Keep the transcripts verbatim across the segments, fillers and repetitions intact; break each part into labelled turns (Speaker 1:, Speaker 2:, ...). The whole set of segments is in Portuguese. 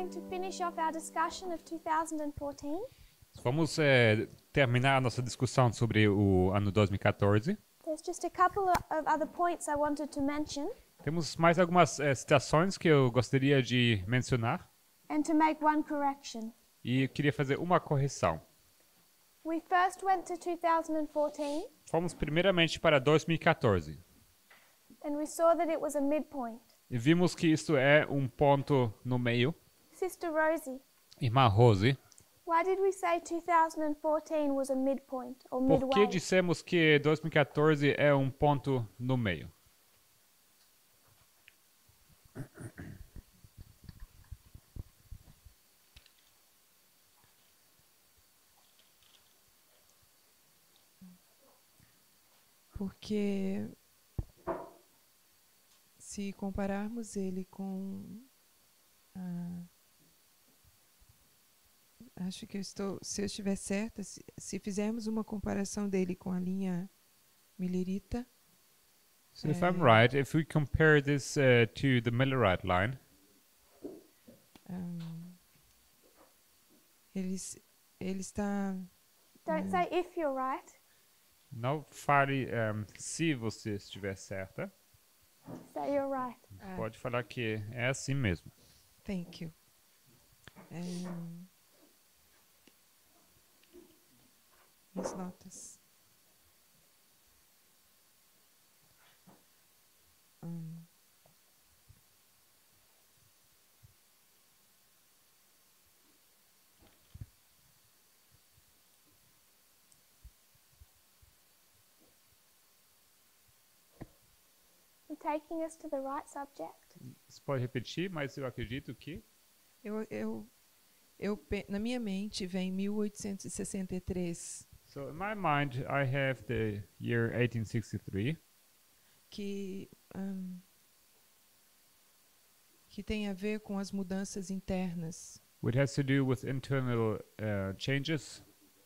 Speaker 1: going to finish off our discussion of two thousand fourteen.
Speaker 2: Vamos é, terminar a nossa discussão sobre o ano dois mil e quatorze.
Speaker 1: There's just a couple of other points I wanted to mention
Speaker 2: Temos mais algumas é, citações que eu gostaria de mencionar
Speaker 1: and to make one correction.
Speaker 2: e eu queria fazer uma correção.
Speaker 1: We first went to two thousand fourteen
Speaker 2: Fomos primeiramente para dois mil e quatorze
Speaker 1: and we saw that it was a midpoint.
Speaker 2: e vimos que isto é um ponto no meio.
Speaker 1: Sister Rosie,
Speaker 2: Irmã Rose,
Speaker 1: why did we say two thousand fourteen was a midpoint or
Speaker 2: por que
Speaker 1: midway?
Speaker 2: dissemos que dois mil e quatorze é um ponto no meio?
Speaker 3: Porque se compararmos ele com a, acho que eu estou, se eu estiver certa, se, se fizermos uma comparação dele com a linha Millerita,
Speaker 2: So if I'm right, if we compare this uh, to the Millerite line,
Speaker 3: um, ele, s- ele está
Speaker 1: Don't say if you're right,
Speaker 2: não fale um, se você estiver certa,
Speaker 1: say you're right.
Speaker 3: ah,
Speaker 2: pode falar que é assim mesmo.
Speaker 3: thank you. Um, minhas notas. Hum.
Speaker 1: You're taking us to the right subject.
Speaker 2: Você pode repetir, mas eu acredito que
Speaker 3: Eu, eu, eu, pe- na minha mente vem mil oitocentos e sessenta e três,
Speaker 2: So in my mind, I have the year eighteen sixty-three,
Speaker 3: que, hum, que tem a ver com as mudanças internas
Speaker 2: which has to do with internal uh, changes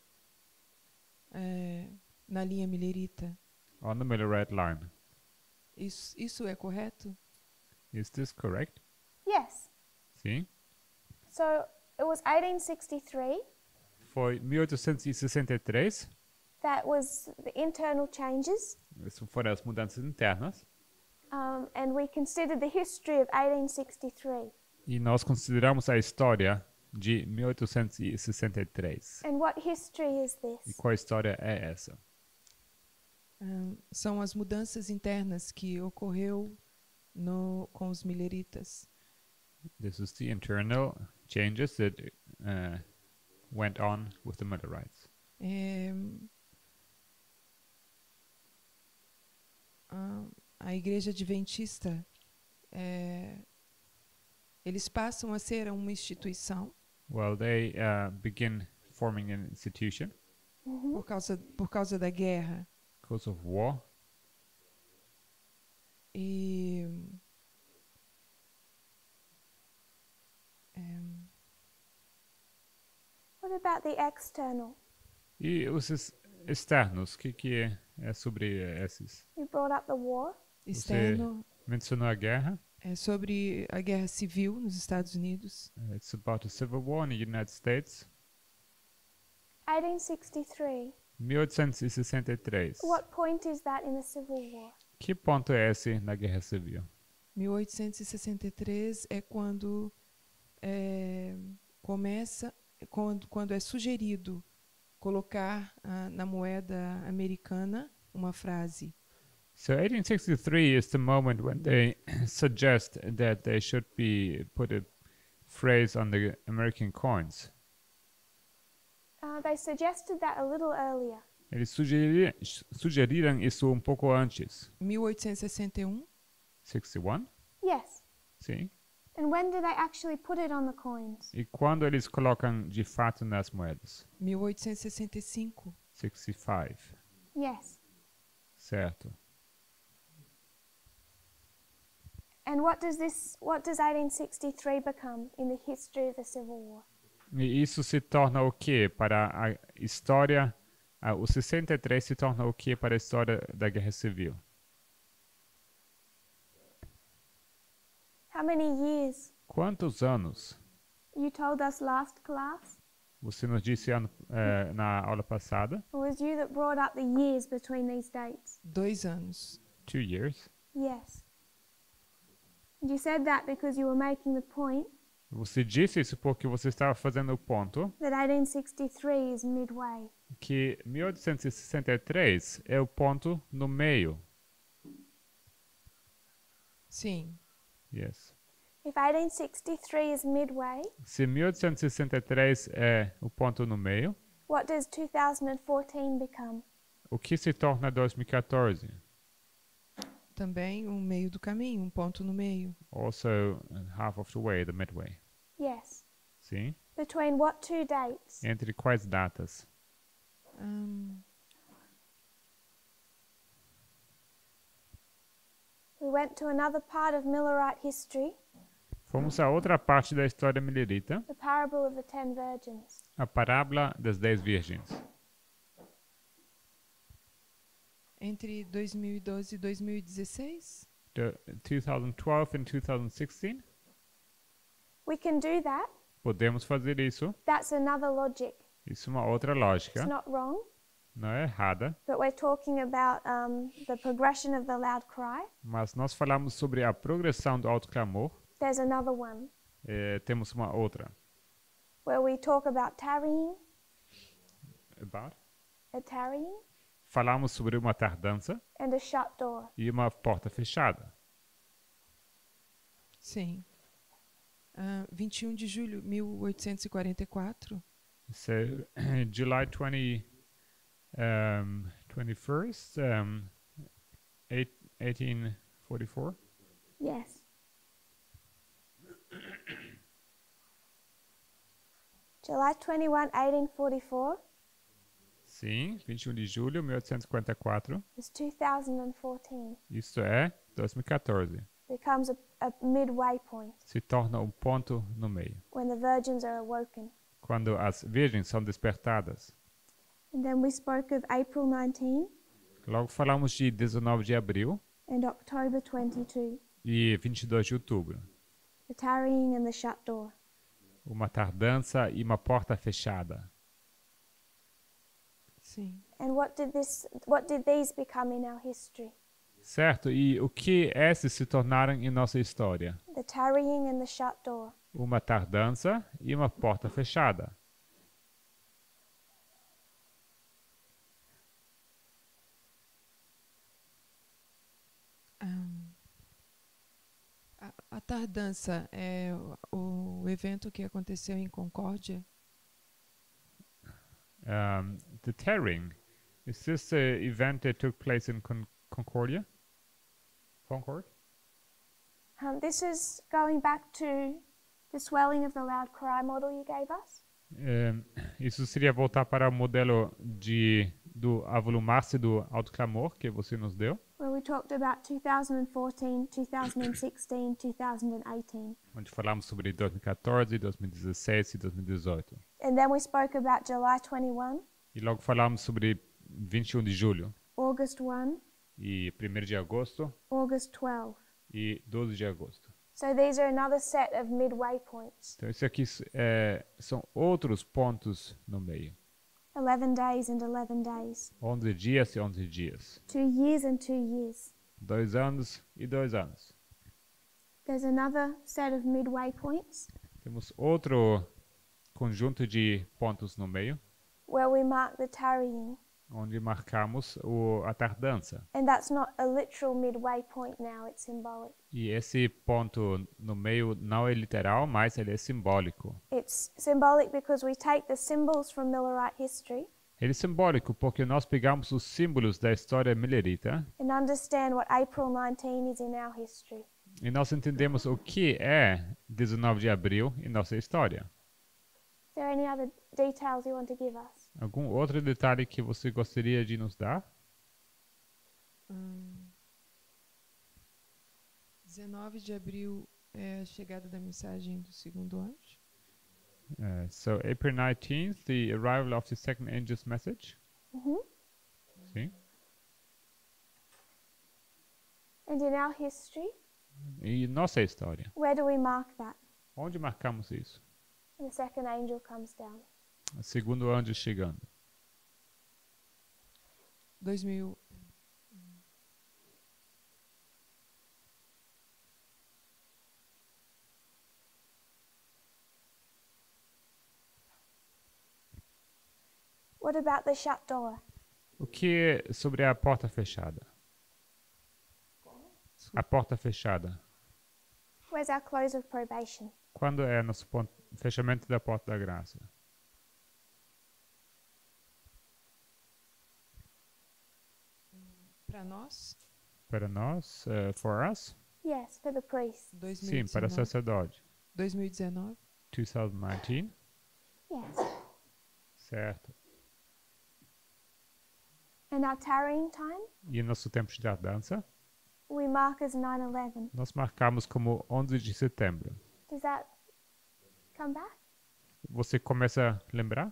Speaker 3: eh, na linha Millerita.
Speaker 2: on the Millerite line.
Speaker 3: Isso, isso é correto?
Speaker 2: Is this correct?
Speaker 1: Yes.
Speaker 2: Sim.
Speaker 1: So it was eighteen sixty-three.
Speaker 2: Foi mil oitocentos e sessenta e três,
Speaker 1: That was the internal changes.
Speaker 2: isso foram as mudanças internas,
Speaker 1: Um, and we considered the history of eighteen sixty-three.
Speaker 2: e nós consideramos a história de mil oitocentos e sessenta e três.
Speaker 1: And what history is
Speaker 2: E
Speaker 1: this?
Speaker 2: qual história é essa?
Speaker 3: Hum, são as mudanças internas que ocorreu no, com os Milleritas.
Speaker 2: This is the internal changes that uh, went on with the Millerites.
Speaker 3: É, a, a Igreja Adventista, é, eles passam a ser uma instituição
Speaker 2: Well, they uh, begin forming an institution
Speaker 3: por causa, por causa da guerra.
Speaker 2: because of war,
Speaker 3: E é,
Speaker 1: What about the external?
Speaker 2: e os ex- externos, o que, que é, é sobre esses?
Speaker 1: You brought up the war.
Speaker 3: externo
Speaker 2: Mencionou a guerra.
Speaker 3: é sobre a guerra civil nos Estados Unidos.
Speaker 2: Uh, it's about the Civil War in the United States.
Speaker 1: eighteen sixty-three.
Speaker 2: mil oitocentos e sessenta e três.
Speaker 1: What point is that in the Civil War?
Speaker 2: Que ponto é esse na Guerra Civil?
Speaker 3: mil oitocentos e sessenta e três é quando é, começa, quando, quando é sugerido colocar ah, na moeda americana uma frase.
Speaker 2: So eighteen sixty-three is the moment when they suggest that they should be put a phrase on the American coins.
Speaker 1: Uh, they suggested that a little earlier.
Speaker 2: Eles sugeri sugeriram isso um pouco antes.
Speaker 3: mil oitocentos e sessenta e um,
Speaker 2: sessenta e um?
Speaker 1: Yes.
Speaker 2: Sim.
Speaker 1: And when do they actually put it on the coins?
Speaker 2: E quando eles colocam de fato nas moedas?
Speaker 3: mil oitocentos e sessenta e cinco.
Speaker 2: sessenta e cinco.
Speaker 1: Yes.
Speaker 2: Certo.
Speaker 1: And what does this what does eighteen sixty-three become in the history of the Civil War?
Speaker 2: E isso se torna o quê para a história? Ah, o sessenta e três se torna o quê para a história da Guerra Civil?
Speaker 1: How many years?
Speaker 2: Quantos anos?
Speaker 1: You told us last class.
Speaker 2: Você nos disse ano, eh, na aula passada,
Speaker 1: It was you that brought up the years between these dates.
Speaker 3: Dois anos.
Speaker 2: two years.
Speaker 1: Yes. And you said that because you were making the point
Speaker 2: Você disse isso porque você estava fazendo o ponto
Speaker 1: that eighteen sixty-three is midway.
Speaker 2: que mil oitocentos e sessenta e três é o ponto no meio.
Speaker 3: Sim.
Speaker 2: Yes.
Speaker 1: If eighteen sixty-three is midway,
Speaker 2: Se mil oitocentos e sessenta e três é o ponto no meio,
Speaker 1: what does two thousand fourteen become?
Speaker 2: o que se torna dois mil e quatorze?
Speaker 3: Também um meio do caminho, um ponto no meio.
Speaker 2: Also half of the way, the midway.
Speaker 1: Yes.
Speaker 2: Sim?
Speaker 1: Between what two dates?
Speaker 2: Entre quais datas?
Speaker 3: Hum,
Speaker 1: We went to another part of Millerite history,
Speaker 2: Fomos a outra parte da história milerita,
Speaker 1: the parable of the ten virgins.
Speaker 2: a parábola das dez virgens.
Speaker 3: entre dois mil e doze e dois mil e dezesseis?
Speaker 2: The twenty twelve and twenty sixteen?
Speaker 1: We can do that.
Speaker 2: Podemos fazer isso.
Speaker 1: That's another logic.
Speaker 2: Isso é uma outra
Speaker 1: It's
Speaker 2: lógica.
Speaker 1: not wrong,
Speaker 2: Não é errada.
Speaker 1: but we're talking about um, the progression of the loud cry.
Speaker 2: Mas nós falamos sobre a progressão do alto clamor.
Speaker 1: There's another one
Speaker 2: Eh, temos uma outra.
Speaker 1: where we talk about tarrying,
Speaker 2: About?
Speaker 1: a tarrying,
Speaker 2: Falamos sobre uma tardança
Speaker 1: and a shut door.
Speaker 2: e uma porta fechada.
Speaker 3: Sim. Ah, vinte e um de julho de mil oitocentos e quarenta e quatro.
Speaker 2: So, July twentieth, um, twenty-first, um, eight, eighteen forty-four.
Speaker 1: Yes. July twenty-first, eighteen forty-four
Speaker 2: Sim, vinte e um de julho de mil oitocentos e quarenta e quatro.
Speaker 1: is two thousand fourteen.
Speaker 2: Isso é dois mil e quatorze.
Speaker 1: Becomes a, a midway point
Speaker 2: Se torna um ponto no meio.
Speaker 1: when the virgins are awoken.
Speaker 2: Quando as virgens são despertadas.
Speaker 1: And then we spoke of April nineteenth
Speaker 2: Logo falamos de dezenove de abril
Speaker 1: and October twenty-second,
Speaker 2: e vinte e dois de outubro.
Speaker 1: the tarrying and the shut door.
Speaker 2: Uma tardança e uma porta fechada.
Speaker 3: Sim.
Speaker 1: And what did this what did these become in our history?
Speaker 2: Certo? E o que esses se tornaram em nossa história?
Speaker 1: The tarrying and the shut door.
Speaker 2: Uma tardança e uma porta fechada.
Speaker 3: Ah, a, a tardança é o, o evento que aconteceu em Concórdia?
Speaker 2: Um, the tearing, is this the event that took place in Con- Concordia? Concord?
Speaker 1: Um, this is going back to the swelling of the loud cry model you gave us.
Speaker 2: Um, isso seria voltar para o modelo de, do avolumar-se do alto clamor que você nos deu,
Speaker 1: Where we talked about two thousand fourteen, two thousand sixteen, two thousand eighteen.
Speaker 2: onde falamos sobre dois mil e quatorze, dois mil e dezesseis e dois mil e dezoito.
Speaker 1: And then we spoke about July twenty-first,
Speaker 2: E logo falamos sobre vinte e um de julho
Speaker 1: August first,
Speaker 2: e primeiro de agosto
Speaker 1: August twelfth.
Speaker 2: e doze de agosto.
Speaker 1: So these are another set of midway points.
Speaker 2: Então isso aqui é, são outros pontos no meio.
Speaker 1: eleven days and eleven days.
Speaker 2: onze dias e onze dias.
Speaker 1: Two years and two years.
Speaker 2: Dois anos e dois anos.
Speaker 1: There's another set of midway points
Speaker 2: Temos outro conjunto de pontos no meio,
Speaker 1: where we mark the tarrying.
Speaker 2: onde marcamos o, a tardança.
Speaker 1: And that's not a literal midway point now, it's symbolic.
Speaker 2: E esse ponto no meio não é literal, mas ele é simbólico.
Speaker 1: It's symbolic because we take the symbols from Millerite history
Speaker 2: Ele é simbólico porque nós pegamos os símbolos da história milerita
Speaker 1: and understand what April nineteenth is in our history.
Speaker 2: e nós entendemos o que é dezenove de abril em nossa história.
Speaker 1: Is there any other details you want to give us?
Speaker 2: Algum outro detalhe que você gostaria de nos dar?
Speaker 3: Hum, dezenove de abril é a chegada da mensagem do segundo anjo.
Speaker 2: Uh, so April nineteenth, the arrival of the second angel's message.
Speaker 1: hmm
Speaker 2: Sim.
Speaker 1: And in our history,
Speaker 2: E nossa história.
Speaker 1: where do we mark that?
Speaker 2: Onde marcamos isso?
Speaker 1: The second angel comes down.
Speaker 2: O segundo anjo chegando.
Speaker 3: dois mil.
Speaker 1: What about the shut door?
Speaker 2: O que sobre a porta fechada? A porta fechada.
Speaker 1: Where's our close of probation?
Speaker 2: Quando é nosso ponto, fechamento da porta da graça?
Speaker 3: Para nós,
Speaker 2: Para nós, uh, for us?
Speaker 1: Yes, for the priest.
Speaker 2: Sim, para
Speaker 3: dois mil e dezenove.
Speaker 2: sacerdote.
Speaker 3: dois mil e dezenove.
Speaker 2: dois mil e dezenove,
Speaker 1: Yes.
Speaker 2: certo.
Speaker 1: And our tarrying time,
Speaker 2: E nosso tempo de tardança,
Speaker 1: we mark as nine eleven.
Speaker 2: nós marcamos como onze de setembro.
Speaker 1: Does that come back?
Speaker 2: Você começa a lembrar?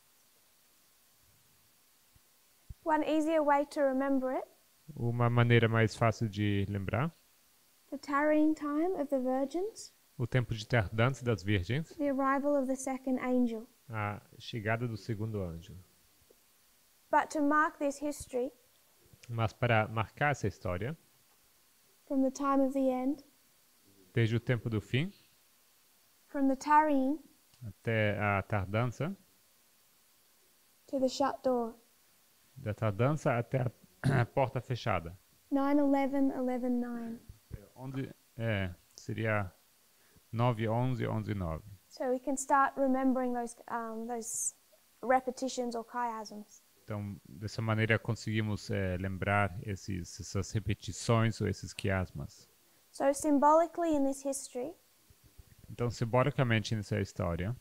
Speaker 1: One easier way to remember it,
Speaker 2: Uma maneira mais fácil de lembrar,
Speaker 1: the tarrying time of the virgins,
Speaker 2: o tempo de tardança das virgens,
Speaker 1: the arrival of the second angel.
Speaker 2: a chegada do segundo anjo.
Speaker 1: But to mark this history
Speaker 2: Mas para marcar essa história,
Speaker 1: from the time of the end,
Speaker 2: desde o tempo do fim
Speaker 1: from the tarrying
Speaker 2: até a tardança,
Speaker 1: to the shut door,
Speaker 2: da tardança até a, a porta fechada.
Speaker 1: nine eleven, eleven nine.
Speaker 2: Onde é, seria nove, onze, onze, nove.
Speaker 1: So we can start remembering those um, those repetitions or chiasms.
Speaker 2: Então, dessa maneira conseguimos é, lembrar esses, essas repetições ou esses quiasmas.
Speaker 1: So symbolically in this history,
Speaker 2: Então, simbolicamente nessa história,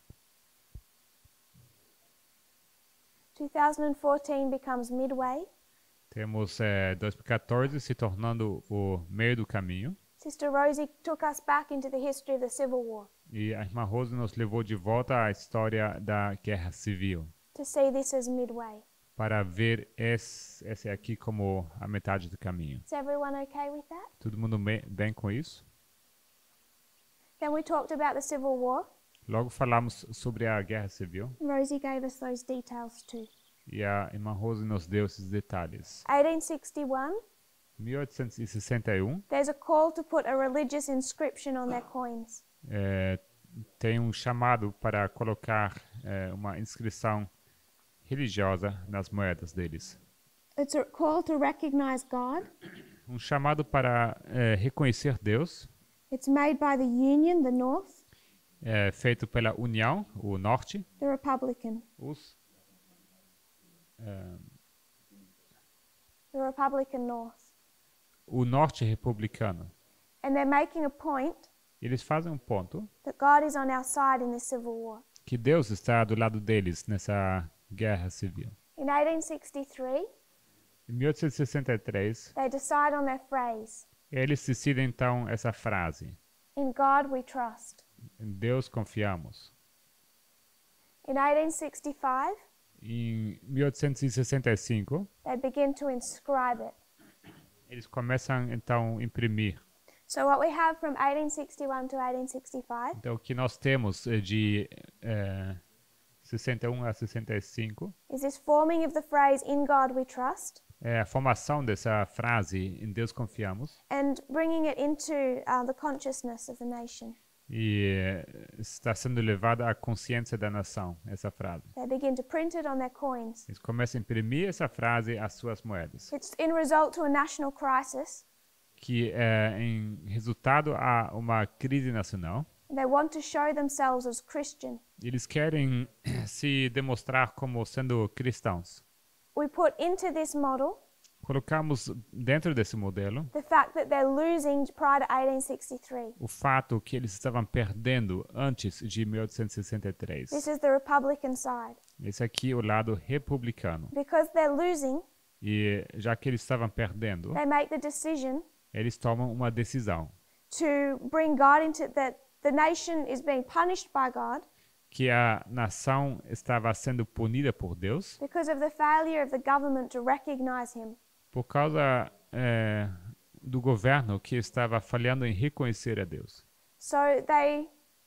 Speaker 1: two thousand fourteen becomes midway.
Speaker 2: temos é, dois mil e quatorze se tornando o meio do caminho.
Speaker 1: Sister Rosie took us back into the history of the Civil War
Speaker 2: E a irmã Rose nos levou de volta à história da Guerra Civil,
Speaker 1: to see this as midway.
Speaker 2: para ver esse, esse aqui como a metade do caminho.
Speaker 1: Is everyone okay with that?
Speaker 2: Todo mundo me- bem com isso?
Speaker 1: Then we talked about the Civil War.
Speaker 2: Logo falamos sobre a Guerra Civil
Speaker 1: Rosie gave us those details too.
Speaker 2: e a irmã Rose nos deu esses detalhes.
Speaker 1: eighteen sixty-one,
Speaker 2: mil oitocentos e sessenta e um,
Speaker 1: there's a call to put a religious inscription on their coins.
Speaker 2: é, tem um chamado para colocar é, uma inscrição religiosa nas moedas deles.
Speaker 1: It's a call to recognize God.
Speaker 2: Um chamado para é, reconhecer Deus,
Speaker 1: It's made by the Union, the North,
Speaker 2: é, feito pela União, o Norte,
Speaker 1: the Republican.
Speaker 2: os é,
Speaker 1: The Republican North.
Speaker 2: o Norte republicano.
Speaker 1: And they're making a point
Speaker 2: Eles fazem um ponto
Speaker 1: that God is on our side in this Civil War.
Speaker 2: que Deus está do lado deles nessa guerra civil.
Speaker 1: In eighteen sixty-three,
Speaker 2: Em mil oitocentos e sessenta e três,
Speaker 1: they decide on their phrase,
Speaker 2: eles decidem então essa frase:
Speaker 1: "In God we trust."
Speaker 2: em Deus confiamos.
Speaker 1: In eighteen sixty-five,
Speaker 2: Em mil oitocentos e sessenta e cinco,
Speaker 1: they begin to inscribe it.
Speaker 2: eles começam então a imprimir.
Speaker 1: So what we have from eighteen sixty-one to eighteen sixty-five
Speaker 2: Então o que nós temos eh, de eh, sessenta e um a sessenta e cinco
Speaker 1: is this forming of the phrase, "In God we trust,"
Speaker 2: é a formação dessa frase: em Deus confiamos,
Speaker 1: and bringing it into uh, the consciousness of the nation.
Speaker 2: e eh, está sendo levada à consciência da nação essa frase.
Speaker 1: They begin to print it on their coins.
Speaker 2: Eles começam a imprimir essa frase às suas moedas,
Speaker 1: It's in result to a national crisis.
Speaker 2: que é em resultado a uma crise nacional.
Speaker 1: They want to show themselves as Christian.
Speaker 2: Eles querem se demonstrar como sendo cristãos.
Speaker 1: We put into this model
Speaker 2: Colocamos dentro desse modelo
Speaker 1: the fact that they're losing prior to eighteen sixty-three.
Speaker 2: o fato que eles estavam perdendo antes de mil oitocentos e sessenta e três.
Speaker 1: This is the Republican side.
Speaker 2: Esse aqui é o lado republicano.
Speaker 1: Because they're losing,
Speaker 2: E já que eles estavam perdendo,
Speaker 1: they make the decision
Speaker 2: eles tomam uma decisão
Speaker 1: to bring God into that the nation is being punished by God
Speaker 2: que a nação estava sendo punida por Deus
Speaker 1: because of the failure of the government to recognize him.
Speaker 2: por causa é, do governo que estava falhando em reconhecer a Deus.
Speaker 1: So they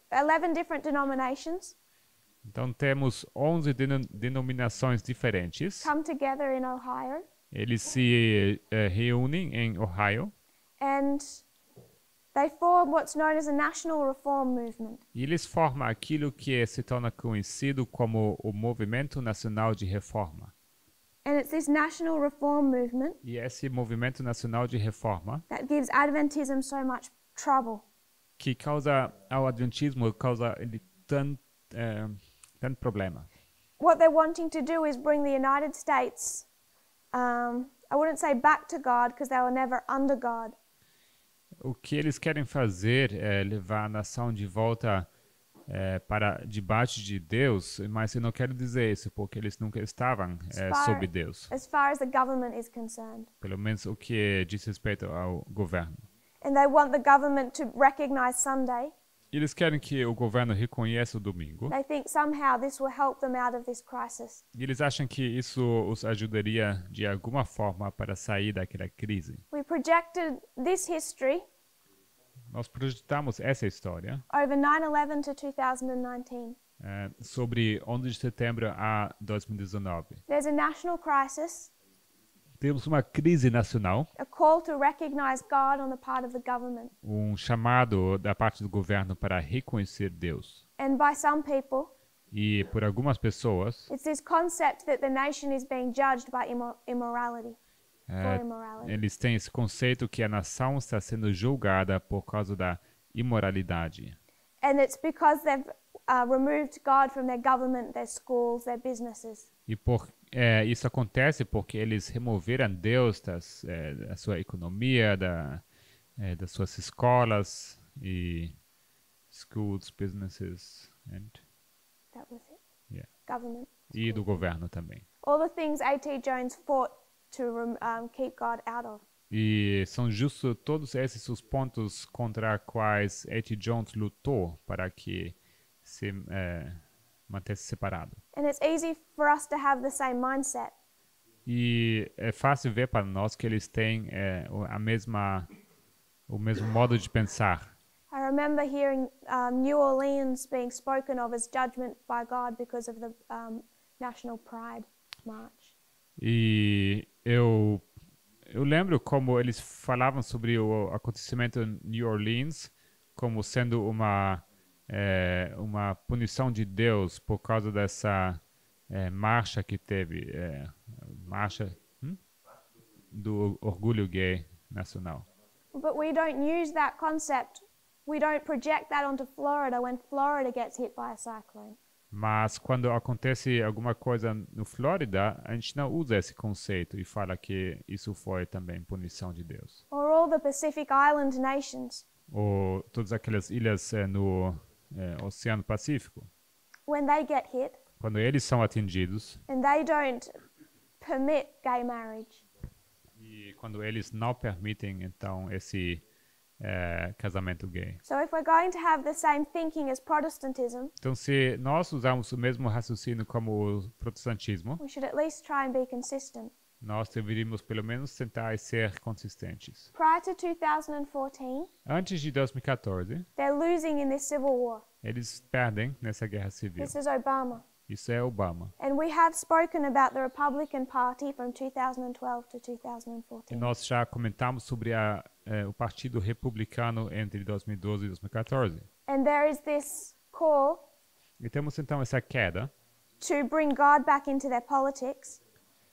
Speaker 1: eleven different denominations
Speaker 2: Então temos onze deno- denominações diferentes.
Speaker 1: come together in Ohio,
Speaker 2: Eles se eh, reúnem em Ohio
Speaker 1: and they form what's known as a national reform movement.
Speaker 2: e eles formam aquilo que se torna conhecido como o Movimento Nacional de Reforma.
Speaker 1: And it's this national reform movement
Speaker 2: E esse Movimento Nacional de Reforma
Speaker 1: that gives Adventism so much trouble.
Speaker 2: que causa ao Adventismo causa ele tanto, eh, tanto problema.
Speaker 1: What they're wanting to do is bring the United States, um, I wouldn't say back to God because they were never under God,
Speaker 2: O que eles querem fazer é levar a nação de volta eh, para debaixo de Deus, mas eu não quero dizer isso porque eles nunca estavam eh,
Speaker 1: far-
Speaker 2: sob Deus,
Speaker 1: as far as the government is concerned.
Speaker 2: pelo menos o que diz respeito ao governo.
Speaker 1: And they want the government to recognize Sunday.
Speaker 2: Eles querem que o governo reconheça o domingo.
Speaker 1: They think somehow this will help them out of this crisis.
Speaker 2: E eles acham que isso os ajudaria de alguma forma para sair daquela crise.
Speaker 1: We projected this history
Speaker 2: Nós projetamos essa história
Speaker 1: over nine eleven to two thousand nineteen.
Speaker 2: eh, sobre onze de setembro a dois mil e dezenove.
Speaker 1: There's a national crisis,
Speaker 2: Temos uma crise nacional,
Speaker 1: a call to recognize God on the part of the government.
Speaker 2: um chamado da parte do governo para reconhecer Deus.
Speaker 1: And by some people,
Speaker 2: E por algumas pessoas,
Speaker 1: it's this concept that the nation is being judged by immo- immorality,
Speaker 2: eh,
Speaker 1: for immorality.
Speaker 2: eles têm esse conceito que a nação está sendo julgada por causa da imoralidade.
Speaker 1: And it's because they've uh, removed God from their government, their schools, their businesses.
Speaker 2: E por, é, isso acontece porque eles removeram Deus das, é, da sua economia, da, é, das suas escolas e schools, businesses and,
Speaker 1: That was it.
Speaker 2: yeah,
Speaker 1: Government.
Speaker 2: e do governo também.
Speaker 1: All the things A T Jones fought to rem- um, keep God out of.
Speaker 2: E são justo todos esses os pontos contra quais A T Jones lutou para que se é, mantesse separado.
Speaker 1: And it's easy for us to have the same mindset.
Speaker 2: E é fácil ver para nós que eles têm é, o- a mesma, o mesmo modo de pensar.
Speaker 1: I remember hearing um, New Orleans being spoken of as judgment by God because of the um, National Pride March.
Speaker 2: E eu, eu lembro como eles falavam sobre o acontecimento em New Orleans como sendo uma, é, uma punição de Deus por causa dessa é, marcha que teve, é, marcha hum? do orgulho gay nacional.
Speaker 1: But we don't use that concept. We don't project that onto Florida when Florida gets hit by a cyclone.
Speaker 2: Mas quando acontece alguma coisa no Flórida, a gente não usa esse conceito e fala que isso foi também punição de Deus.
Speaker 1: Or all the Pacific Island nations.
Speaker 2: Ou todas aquelas ilhas eh, no eh, Oceano Pacífico,
Speaker 1: When they get hit
Speaker 2: quando eles são atingidos
Speaker 1: and they don't permit gay marriage.
Speaker 2: e quando eles não permitem então esse eh, casamento gay.
Speaker 1: So if we're going to have the same thinking as Protestantism,
Speaker 2: Então, se nós usamos o mesmo raciocínio como o protestantismo,
Speaker 1: we should at least try and be consistent.
Speaker 2: nós deveríamos pelo menos tentar ser consistentes.
Speaker 1: Prior to two thousand fourteen,
Speaker 2: Antes de dois mil e quatorze,
Speaker 1: they're losing in this civil war.
Speaker 2: eles perdem nessa guerra civil.
Speaker 1: This is Obama.
Speaker 2: Isso é Obama.
Speaker 1: And we have spoken about the Republican Party from two thousand twelve to two thousand
Speaker 2: E
Speaker 1: fourteen.
Speaker 2: nós já comentamos sobre a, eh, o Partido Republicano entre dois mil e doze e dois mil e quatorze.
Speaker 1: And there is this call
Speaker 2: E temos então essa queda,
Speaker 1: to bring God back into their politics.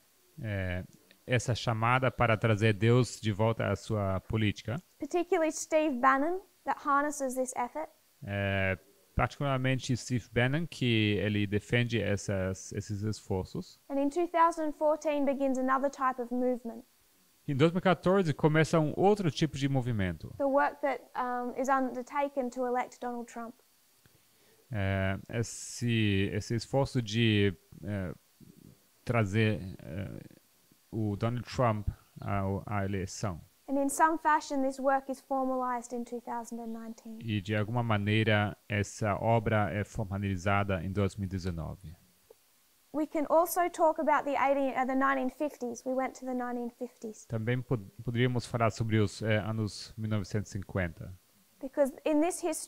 Speaker 2: eh, essa chamada para trazer Deus de volta à sua política.
Speaker 1: Particularly Steve Bannon, that harnesses this effort.
Speaker 2: Eh, particularmente Steve Bannon, que ele defende essas, esses esforços.
Speaker 1: And in two thousand fourteen begins another type of movement,
Speaker 2: Em dois mil e quatorze começa um outro tipo de movimento.
Speaker 1: the work that um, is undertaken to elect Donald Trump.
Speaker 2: Eh, esse, esse esforço de eh, trazer eh, o Donald Trump ao- à eleição.
Speaker 1: And in some fashion, this work is formalized in two thousand nineteen.
Speaker 2: E de alguma maneira essa obra é formalizada em dois mil e dezenove.
Speaker 1: We can also talk about the eighteen, uh, the nineteen fifties. We went to the nineteen fifties
Speaker 2: Também pod poderíamos falar sobre os eh, anos mil novecentos e cinquenta,
Speaker 1: because in this history,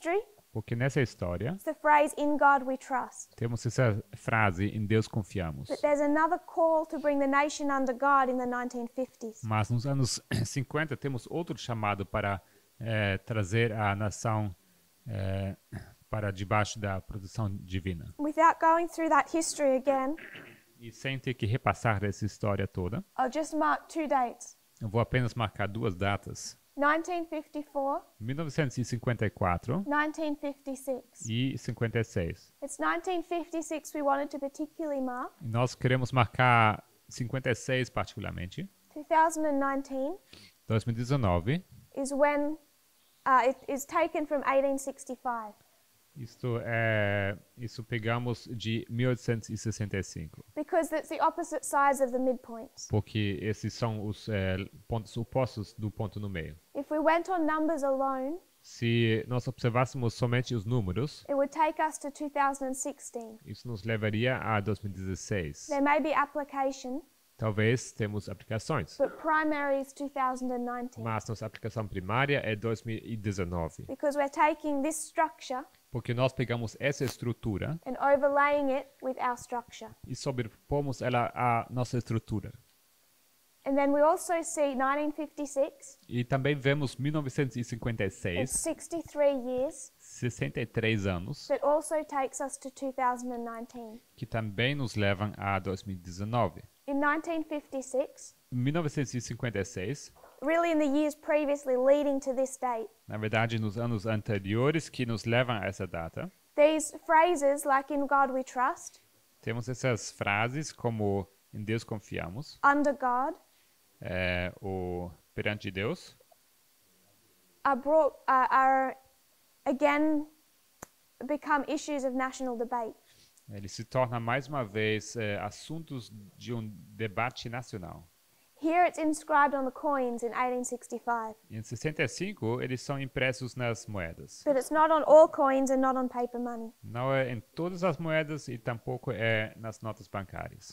Speaker 2: Porque nessa história
Speaker 1: it's the phrase, in God we trust.
Speaker 2: temos essa frase, em Deus confiamos.
Speaker 1: But there's another call to bring the nation under God in the nineteen fifties.
Speaker 2: Mas nos anos cinquenta temos outro chamado para eh, trazer a nação eh, para debaixo da proteção divina.
Speaker 1: Without going through that history again,
Speaker 2: E sem ter que repassar essa história toda,
Speaker 1: I'll just mark two dates.
Speaker 2: eu vou apenas marcar duas datas.
Speaker 1: nineteen fifty-four,
Speaker 2: mil novecentos e cinquenta e quatro
Speaker 1: nineteen fifty-six.
Speaker 2: e cinquenta e seis.
Speaker 1: It's nineteen fifty-six we wanted to particularly mark.
Speaker 2: E nós queremos marcar cinquenta e seis particularmente.
Speaker 1: two thousand nineteen
Speaker 2: dois mil e dezenove,
Speaker 1: is when uh, it is taken from eighteen sixty-five.
Speaker 2: isto é, isso pegamos de mil oitocentos e sessenta e cinco,
Speaker 1: Because it's the opposite sides of the midpoints.
Speaker 2: porque esses são os eh, pontos opostos do ponto no meio.
Speaker 1: If we went on numbers alone,
Speaker 2: Se nós observássemos somente os números,
Speaker 1: it would take us to two thousand sixteen.
Speaker 2: isso nos levaria a dois mil e dezesseis.
Speaker 1: There may be application,
Speaker 2: Talvez temos aplicações,
Speaker 1: but primary is two thousand nineteen.
Speaker 2: mas nossa aplicação primária é dois mil e dezenove,
Speaker 1: Because we're taking this structure
Speaker 2: porque nós pegamos essa estrutura
Speaker 1: and overlaying it with our structure.
Speaker 2: e sobrepomos ela à nossa estrutura.
Speaker 1: And then we also see nineteen fifty-six,
Speaker 2: E também vemos mil novecentos e cinquenta e
Speaker 1: it's
Speaker 2: seis,
Speaker 1: sixty-three years,
Speaker 2: sessenta e três anos,
Speaker 1: but also takes us to two thousand nineteen.
Speaker 2: que também nos levam a dois mil e dezenove.
Speaker 1: In nineteen fifty-six,
Speaker 2: Em mil novecentos e cinquenta e seis,
Speaker 1: really in the years previously leading to this date,
Speaker 2: na verdade nos anos anteriores que nos levam a essa data,
Speaker 1: these phrases like in God we trust,
Speaker 2: temos essas frases como em Deus confiamos,
Speaker 1: under God,
Speaker 2: é, o perante Deus,
Speaker 1: are brought uh, are again become issues of national debate.
Speaker 2: ele se torna mais uma vez é, assuntos de um debate nacional.
Speaker 1: Here it's inscribed on the coins in eighteen sixty-five,
Speaker 2: Em sessenta e cinco, eles são impressos nas moedas.
Speaker 1: but it's not on all coins and not on paper money.
Speaker 2: Não é em todas as moedas e tampouco é nas notas bancárias.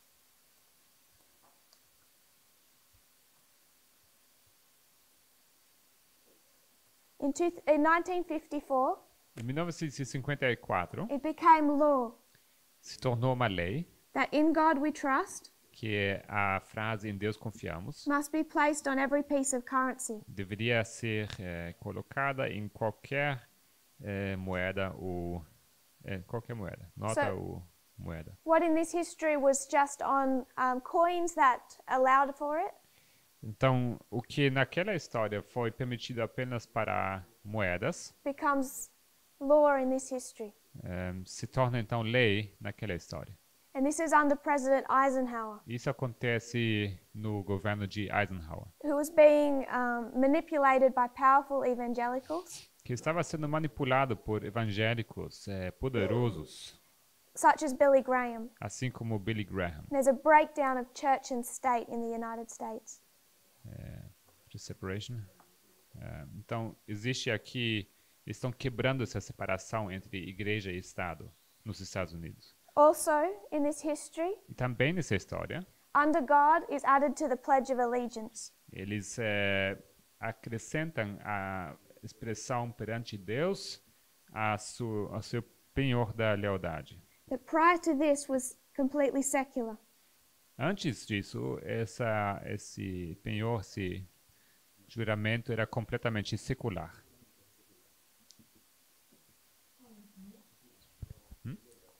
Speaker 1: In, two, in nineteen fifty-four,
Speaker 2: Em mil novecentos e cinquenta e quatro,
Speaker 1: it became law
Speaker 2: se tornou uma lei,
Speaker 1: that in God we trust
Speaker 2: que é a frase em Deus confiamos,
Speaker 1: must be placed on every piece of currency.
Speaker 2: deveria ser eh, colocada em qualquer eh, moeda ou eh, qualquer moeda, nota
Speaker 1: So-
Speaker 2: ou moeda.
Speaker 1: What in this history was just on um, coins that allowed for it
Speaker 2: Então, o que naquela história foi permitido apenas para moedas,
Speaker 1: becomes law in this history.
Speaker 2: eh, se torna então lei naquela história.
Speaker 1: And this is under President Eisenhower,
Speaker 2: Isso acontece no governo de Eisenhower,
Speaker 1: who was being um, manipulated by powerful evangelicals,
Speaker 2: que estava sendo manipulado por evangélicos eh, poderosos,
Speaker 1: such as Billy Graham.
Speaker 2: assim como Billy Graham.
Speaker 1: There's a breakdown of church and state in the United States.
Speaker 2: De separation. Eh, então, existe aqui, eles estão quebrando essa separação entre igreja e Estado nos Estados Unidos.
Speaker 1: Also, in this history,
Speaker 2: E também nessa história,
Speaker 1: under God is added to the Pledge of Allegiance.
Speaker 2: eles eh, acrescentam a expressão perante Deus a su, ao seu penhor da lealdade.
Speaker 1: But prior to this was completely secular.
Speaker 2: Antes disso, essa, esse penhor, esse juramento era completamente secular. Hum?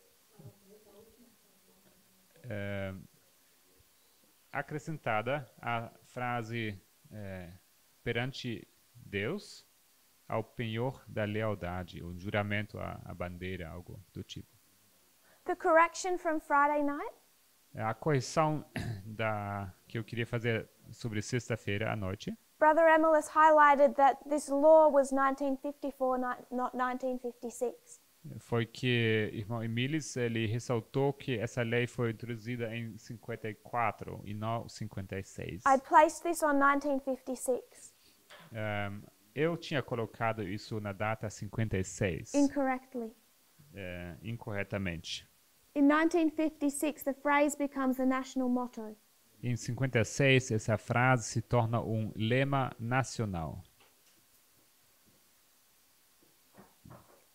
Speaker 2: É, acrescentada a frase é, perante Deus ao penhor da lealdade, o juramento à, à bandeira, algo do tipo.
Speaker 1: The correction from Friday night
Speaker 2: A correção da, que eu queria fazer sobre sexta-feira à noite,
Speaker 1: Brother Emilus highlighted that this law was nineteen fifty-four, ni- not nineteen fifty-six.
Speaker 2: foi que irmão Emilis ele ressaltou que essa lei foi introduzida em cinquenta e quatro e não cinquenta e seis.
Speaker 1: I'd placed this on nineteen fifty-six
Speaker 2: Um, eu tinha colocado isso na data cinquenta e seis,
Speaker 1: incorrectly.
Speaker 2: eh, incorretamente.
Speaker 1: In nineteen fifty-six, the phrase becomes the national motto.
Speaker 2: Em cinquenta e seis, essa frase se torna um lema nacional.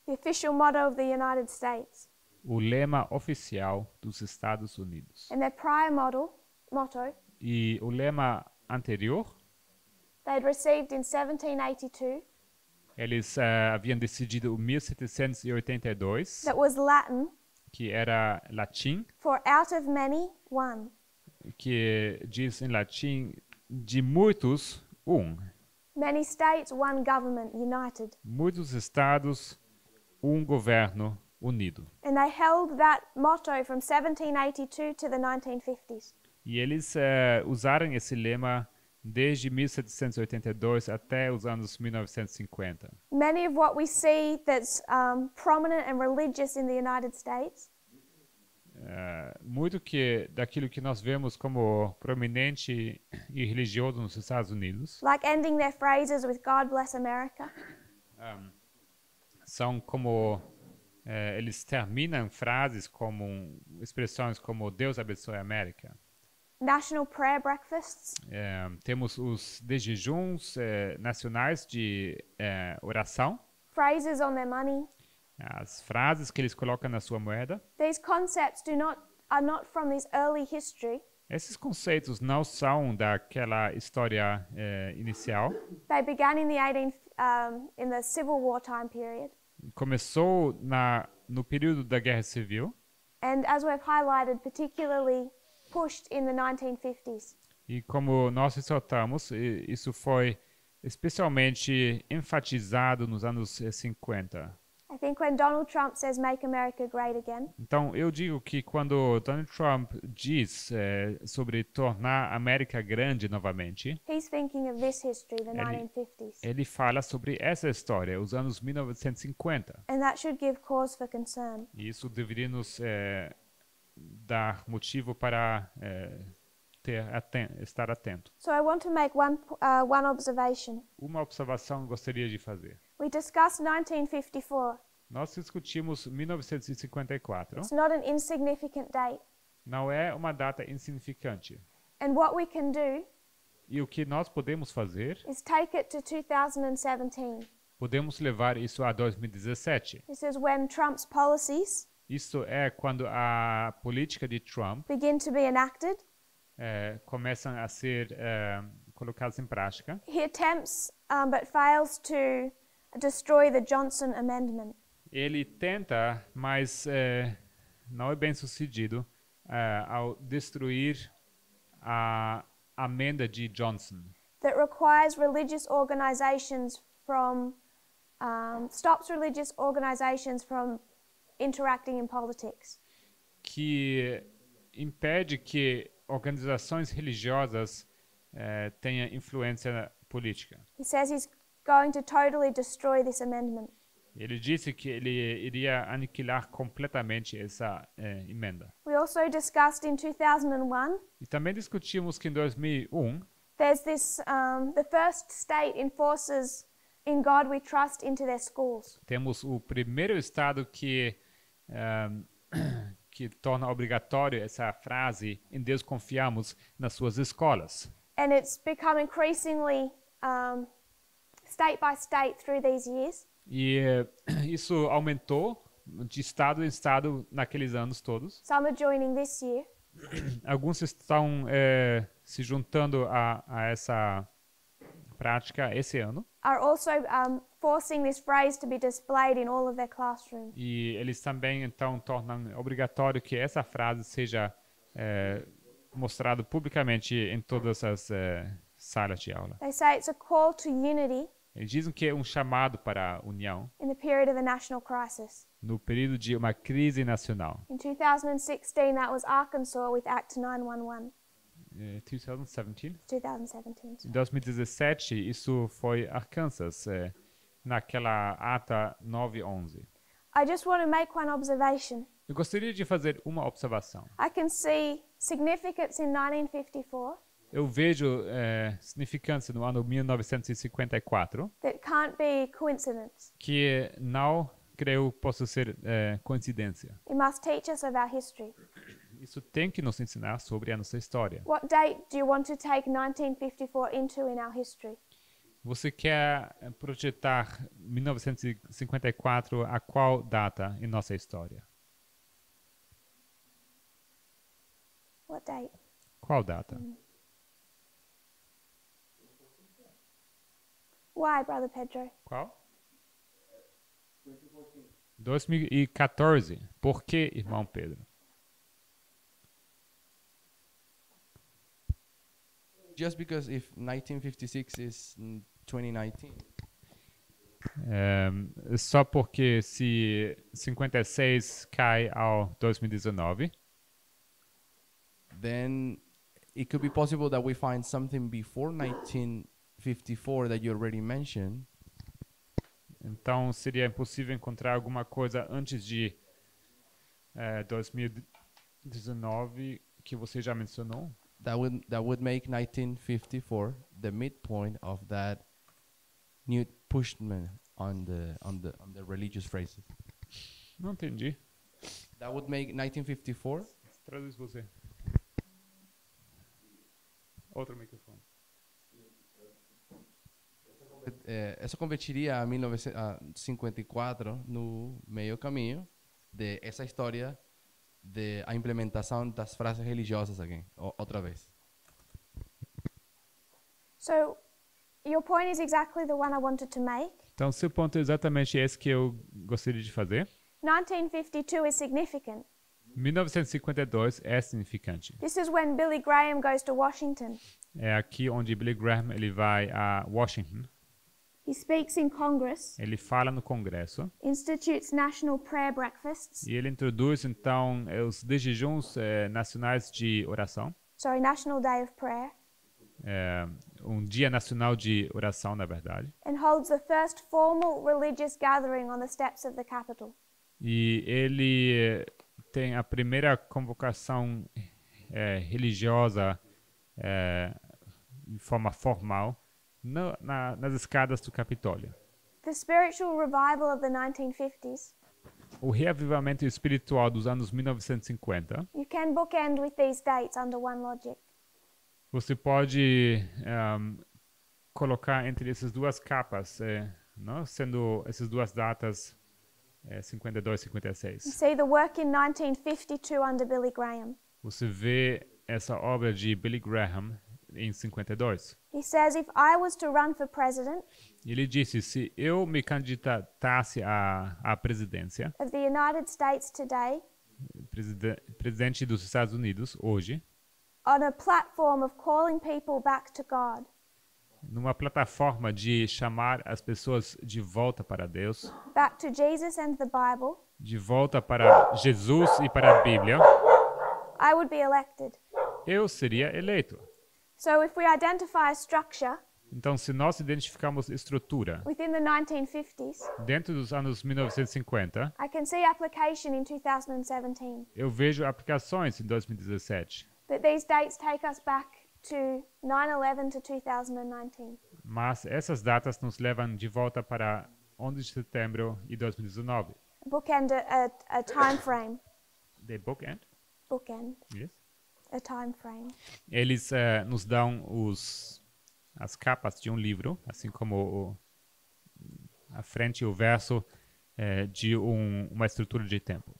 Speaker 1: the official motto of the United States.
Speaker 2: O lema oficial dos Estados Unidos.
Speaker 1: And their prior model, motto,
Speaker 2: E o lema anterior,
Speaker 1: they'd received in seventeen eighty-two,
Speaker 2: eles eh, haviam decidido em mil setecentos e oitenta e dois,
Speaker 1: that was Latin
Speaker 2: que era latim,
Speaker 1: for out of many, one.
Speaker 2: que diz em latim, de muitos, um.
Speaker 1: Many states, one government, united.
Speaker 2: Muitos estados, um governo unido.
Speaker 1: And they held that motto from seventeen eighty-two to the nineteen fifties.
Speaker 2: E eles eh, usaram esse lema desde mil setecentos e oitenta e dois até os anos mil novecentos e cinquenta.
Speaker 1: Many of what we see that's um, prominent and religious in the United States
Speaker 2: Eh, muito que daquilo que nós vemos como prominente e religioso nos Estados Unidos
Speaker 1: like ending their phrases with God bless America,
Speaker 2: um, são como eh, eles terminam frases como um, expressões como Deus abençoe a América.
Speaker 1: national prayer breakfasts,
Speaker 2: Eh, temos os de jejuns eh, nacionais de eh, oração,
Speaker 1: phrases on their money.
Speaker 2: as frases que eles colocam na sua moeda.
Speaker 1: These concepts do not are not from this early history.
Speaker 2: Esses conceitos não são daquela história eh, inicial.
Speaker 1: They began in the eighteen um, in the Civil War time period,
Speaker 2: Começou na, no período da Guerra Civil
Speaker 1: and as we've highlighted, particularly pushed in the nineteen fifties.
Speaker 2: e, como nós ressaltamos, i- isso foi especialmente enfatizado nos anos eh, cinquenta.
Speaker 1: I think when Donald Trump says "Make America Great Again,"
Speaker 2: Então, eu digo que quando Donald Trump diz eh, sobre tornar a América grande novamente,
Speaker 1: he's thinking of this history, the
Speaker 2: Ele-
Speaker 1: nineteen fifties,
Speaker 2: ele fala sobre essa história, os anos mil novecentos e cinquenta.
Speaker 1: and that should give cause for concern.
Speaker 2: E isso deveria nos eh, dar motivo para eh, ter aten estar atento.
Speaker 1: So I want to make one uh, one observation.
Speaker 2: Uma observação eu gostaria de fazer.
Speaker 1: We discussed nineteen fifty-four.
Speaker 2: Nós discutimos mil novecentos e cinquenta e quatro.
Speaker 1: It's not an insignificant date,
Speaker 2: Não é uma data insignificante.
Speaker 1: and what we can do
Speaker 2: E o que nós podemos fazer,
Speaker 1: is take it to two thousand seventeen.
Speaker 2: podemos levar isso a dois mil e dezessete.
Speaker 1: This is when Trump's policies
Speaker 2: Isso é quando a política de Trump
Speaker 1: begin to be enacted.
Speaker 2: eh, começam a ser eh, colocadas em prática.
Speaker 1: He attempts, um, but fails to destroy the Johnson Amendment.
Speaker 2: Ele tenta, mas eh, não é bem sucedido eh, ao destruir a amenda de Johnson,
Speaker 1: That requires religious organizations from, um, stops religious organizations from interacting in politics.
Speaker 2: que impede que organizações religiosas eh, tenham influência política.
Speaker 1: He says he's going to totally destroy this amendment.
Speaker 2: Ele disse que ele iria aniquilar completamente essa eh, emenda.
Speaker 1: We also discussed in two thousand one,
Speaker 2: E também discutimos que em dois mil e um
Speaker 1: there's this, um, the first state enforces "In God We Trust" into their schools.
Speaker 2: temos o primeiro estado que ehm, que torna obrigatório essa frase "em Deus confiamos" nas suas escolas.
Speaker 1: And it's become increasingly um, state by state through these years.
Speaker 2: E eh, isso aumentou de estado em estado naqueles anos todos.
Speaker 1: Some are joining this year.
Speaker 2: Alguns estão eh, se juntando a, a essa prática esse ano.
Speaker 1: Are also um, forcing this phrase to be displayed in all of their classrooms.
Speaker 2: E eles também então tornam obrigatório que essa frase seja eh, mostrada publicamente em todas as eh, salas de aula.
Speaker 1: They say it's a call to unity
Speaker 2: Eles dizem que é um chamado para a união
Speaker 1: in the period of a national crisis.
Speaker 2: no período de uma crise nacional.
Speaker 1: In two thousand sixteen, that was Arkansas with Act nine one one.
Speaker 2: Eh, dois mil e dezessete?
Speaker 1: twenty seventeen.
Speaker 2: Em dois mil e dezessete, isso foi Arkansas, eh, naquela ata nove onze.
Speaker 1: I just want to make one observation.
Speaker 2: Eu gostaria de fazer uma observação.
Speaker 1: I can see significance in nineteen fifty-four
Speaker 2: Eu vejo eh, significância no ano mil novecentos e cinquenta e quatro,
Speaker 1: that can't be coincidence.
Speaker 2: que não creio possa ser eh, coincidência.
Speaker 1: It must teach us of our history.
Speaker 2: Isso tem que nos ensinar sobre a nossa história.
Speaker 1: What date do you want to take nineteen fifty-four into in our history?
Speaker 2: Você quer eh, projetar mil novecentos e cinquenta e quatro a qual data em nossa história?
Speaker 1: What date?
Speaker 2: Qual data?
Speaker 1: Why, Brother Pedro?
Speaker 2: Qual? dois mil e quatorze. Por que, irmão Pedro?
Speaker 4: Just because if nineteen fifty-six is mm, twenty nineteen,
Speaker 2: É, só porque se cinquenta e seis cai ao dois mil e dezenove,
Speaker 4: then it could be possible that we find something before nineteen fifty-four that you already mentioned,
Speaker 2: então seria impossível encontrar alguma coisa antes de é, dois mil e dezenove que você já mencionou.
Speaker 4: that would that would make nineteen fifty-four the midpoint of that new pushment on the on the on the religious phrases.
Speaker 2: Não entendi.
Speaker 4: That would make nineteen fifty-four
Speaker 2: Traduz você. Outro microfone.
Speaker 4: eh, essa convertiria a mil novecentos e cinquenta e quatro no meio caminho de essa história de a implementação das frases religiosas aqui, o- outra vez.
Speaker 1: So, your point is exactly the one I wanted to make.
Speaker 2: Então, seu ponto é exatamente esse que eu gostaria de fazer.
Speaker 1: nineteen fifty-two is significant.
Speaker 2: mil novecentos e cinquenta e dois é significante.
Speaker 1: This is when Billy Graham goes to Washington.
Speaker 2: É aqui onde Billy Graham ele vai a Washington.
Speaker 1: He speaks in Congress,
Speaker 2: Ele fala no Congresso
Speaker 1: institutes national prayer breakfasts,
Speaker 2: e ele introduz então eh, os jejuns eh, nacionais de oração,
Speaker 1: sorry, National Day of Prayer,
Speaker 2: eh, um dia nacional de oração, na verdade.
Speaker 1: and holds the first formal religious gathering on the steps of the Capitol.
Speaker 2: E ele eh, tem a primeira convocação eh, religiosa eh, de forma formal no, na, nas escadas do Capitólio.
Speaker 1: The spiritual revival of the nineteen fifties,
Speaker 2: O reavivamento espiritual dos anos mil novecentos e cinquenta,
Speaker 1: you can bookend with these dates under one logic.
Speaker 2: você pode ehm, colocar entre essas duas capas, eh, não? Sendo essas duas datas eh, cinquenta e dois e cinquenta e
Speaker 1: You
Speaker 2: seis.
Speaker 1: see the work in nineteen fifty-two under Billy Graham.
Speaker 2: Você vê essa obra de Billy Graham em cinquenta e dois.
Speaker 1: He says, if I was to run for president
Speaker 2: Ele disse, se eu me candidatasse à, à presidência,
Speaker 1: of the United States today,
Speaker 2: preside- presidente dos Estados Unidos hoje,
Speaker 1: on a platform of calling people back to God,
Speaker 2: numa plataforma de chamar as pessoas de volta para Deus,
Speaker 1: back to Jesus and the Bible,
Speaker 2: de volta para Jesus e para a Bíblia,
Speaker 1: I would be elected.
Speaker 2: eu seria eleito.
Speaker 1: So if we identify a structure
Speaker 2: Então, se nós identificarmos estrutura
Speaker 1: within the nineteen fifties,
Speaker 2: dentro dos anos mil novecentos e cinquenta,
Speaker 1: I can see application in two thousand seventeen.
Speaker 2: eu vejo aplicações em dois mil e dezessete.
Speaker 1: But these dates take us back to nine eleven to two thousand nineteen.
Speaker 2: Mas essas datas nos levam de volta para onze de setembro de dois mil e dezenove.
Speaker 1: Bookend a, a, a time frame.
Speaker 2: The bookend?
Speaker 1: Bookend
Speaker 2: Yes.
Speaker 1: a time frame.
Speaker 2: Eles eh, nos dão os, as capas de um livro, assim como o, a frente e o verso eh, de um, uma estrutura de tempo.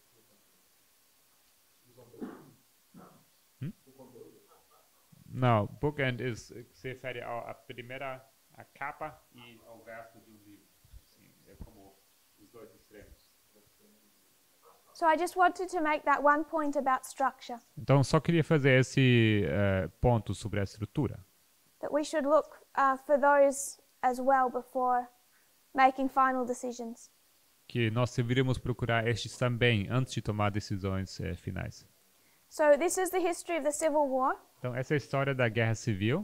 Speaker 2: Hum? Não, bookend is, se refere à à primeira a capa e ao verso de um livro. Assim, é como os dois extremos.
Speaker 1: So I just wanted to make that one point about structure,
Speaker 2: Então, só queria fazer esse eh, ponto sobre a estrutura.
Speaker 1: that we should look uh, for those as well before making final decisions.
Speaker 2: Que nós deveríamos procurar estes também antes de tomar decisões eh, finais.
Speaker 1: So this is the history of the Civil War.
Speaker 2: Então, essa é a história da Guerra Civil.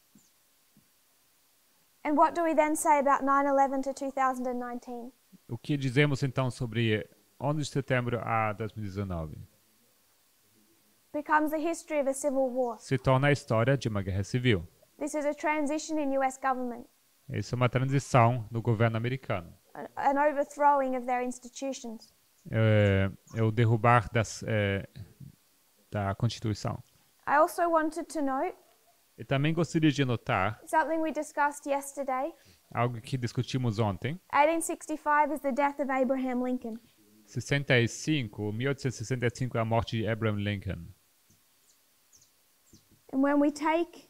Speaker 1: And what do we then say about nine eleven to two thousand nineteen?
Speaker 2: O que dizemos então sobre onze de setembro a dois mil e dezenove?
Speaker 1: Becomes the history of a civil war.
Speaker 2: Se torna a história de uma guerra civil.
Speaker 1: This is a transition in U S government,
Speaker 2: Isso é uma transição no governo americano.
Speaker 1: an, an overthrowing of their institutions.
Speaker 2: É, é o derrubar das, é, da Constituição.
Speaker 1: I also wanted to note
Speaker 2: Eu também gostaria de anotar
Speaker 1: something we discussed yesterday.
Speaker 2: algo que discutimos ontem.
Speaker 1: eighteen sixty-five is the death of Abraham Lincoln.
Speaker 2: sessenta e cinco, mil oitocentos e sessenta e cinco é a morte de Abraham Lincoln.
Speaker 1: And when we take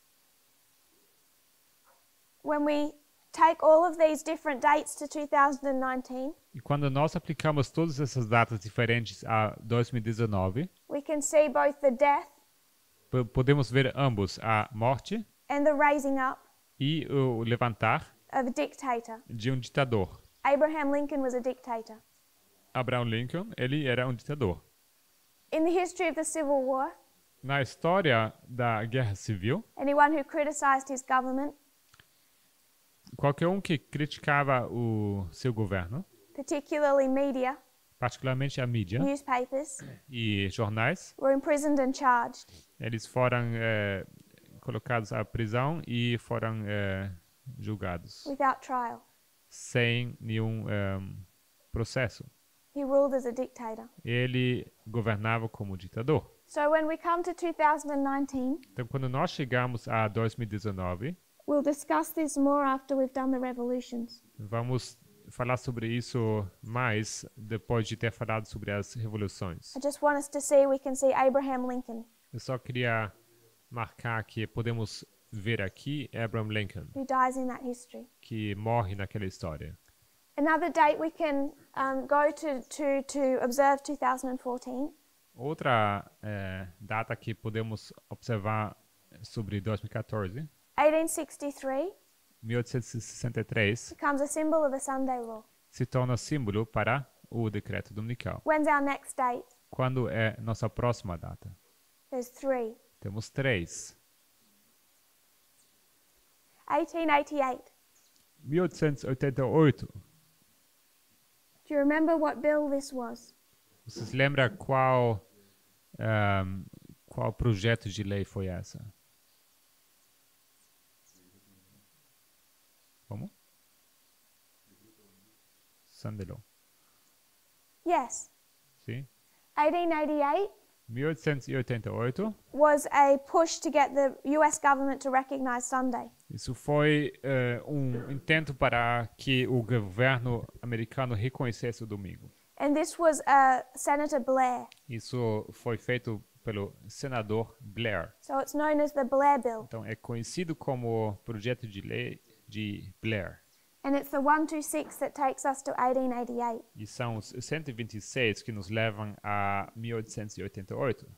Speaker 1: when we take all of these different dates to two thousand nineteen,
Speaker 2: E quando nós aplicamos todas essas datas diferentes a dois mil e dezenove,
Speaker 1: we can see both the death
Speaker 2: p- podemos ver ambos, a morte
Speaker 1: and the raising up
Speaker 2: e o levantar
Speaker 1: of a dictator.
Speaker 2: de um ditador.
Speaker 1: Abraham Lincoln was a dictator.
Speaker 2: Abraham Lincoln, ele era um ditador.
Speaker 1: In the history of the Civil War,
Speaker 2: Na história da Guerra Civil,
Speaker 1: anyone who criticized his government,
Speaker 2: qualquer um que criticava o seu governo,
Speaker 1: particularly media,
Speaker 2: particularmente a mídia
Speaker 1: newspapers,
Speaker 2: e jornais,
Speaker 1: were imprisoned and charged.
Speaker 2: eles foram eh, colocados à prisão e foram eh, julgados
Speaker 1: Without trial.
Speaker 2: sem nenhum eh, processo.
Speaker 1: He ruled as a dictator.
Speaker 2: Ele governava como ditador.
Speaker 1: So when we come to two thousand nineteen,
Speaker 2: Então, quando nós chegamos a dois mil e dezenove,
Speaker 1: we'll discuss this more after we've done the revolutions.
Speaker 2: vamos falar sobre isso mais depois de ter falado sobre as revoluções.
Speaker 1: I just want us to see we can see Abraham Lincoln,
Speaker 2: Eu só queria marcar que podemos ver aqui Abraham Lincoln,
Speaker 1: who dies in that history.
Speaker 2: que morre naquela história.
Speaker 1: Another date we can um, go to, to, to observe two thousand fourteen
Speaker 2: Outra eh, data que podemos observar sobre dois mil e quatorze,
Speaker 1: eighteen sixty-three
Speaker 2: mil oitocentos e sessenta e três,
Speaker 1: becomes a symbol of a Sunday law.
Speaker 2: se torna símbolo para o decreto dominical.
Speaker 1: When's our next date?
Speaker 2: Quando é nossa próxima data?
Speaker 1: There's three.
Speaker 2: Temos três.
Speaker 1: eighteen eighty-eight.
Speaker 2: mil oitocentos e oitenta e oito.
Speaker 1: Do you remember what bill this was?
Speaker 2: Você se lembra qual ehm, qual projeto de lei foi essa? Como? Sunday Law.
Speaker 1: Yes.
Speaker 2: Sim.
Speaker 1: eighteen eighty-eight
Speaker 2: mil oitocentos e oitenta e oito.
Speaker 1: was a push to get the U S government to recognize Sunday.
Speaker 2: Isso foi eh, um intento para que o governo americano reconhecesse o domingo.
Speaker 1: And this was uh, Senator Blair.
Speaker 2: Isso foi feito pelo senador Blair.
Speaker 1: So it's known as the Blair Bill.
Speaker 2: Então é conhecido como projeto de lei de Blair.
Speaker 1: And it's the one twenty-six that takes us to eighteen eighty-eight.
Speaker 2: E são os cento e vinte e seis que nos levam a mil oitocentos e oitenta e oito.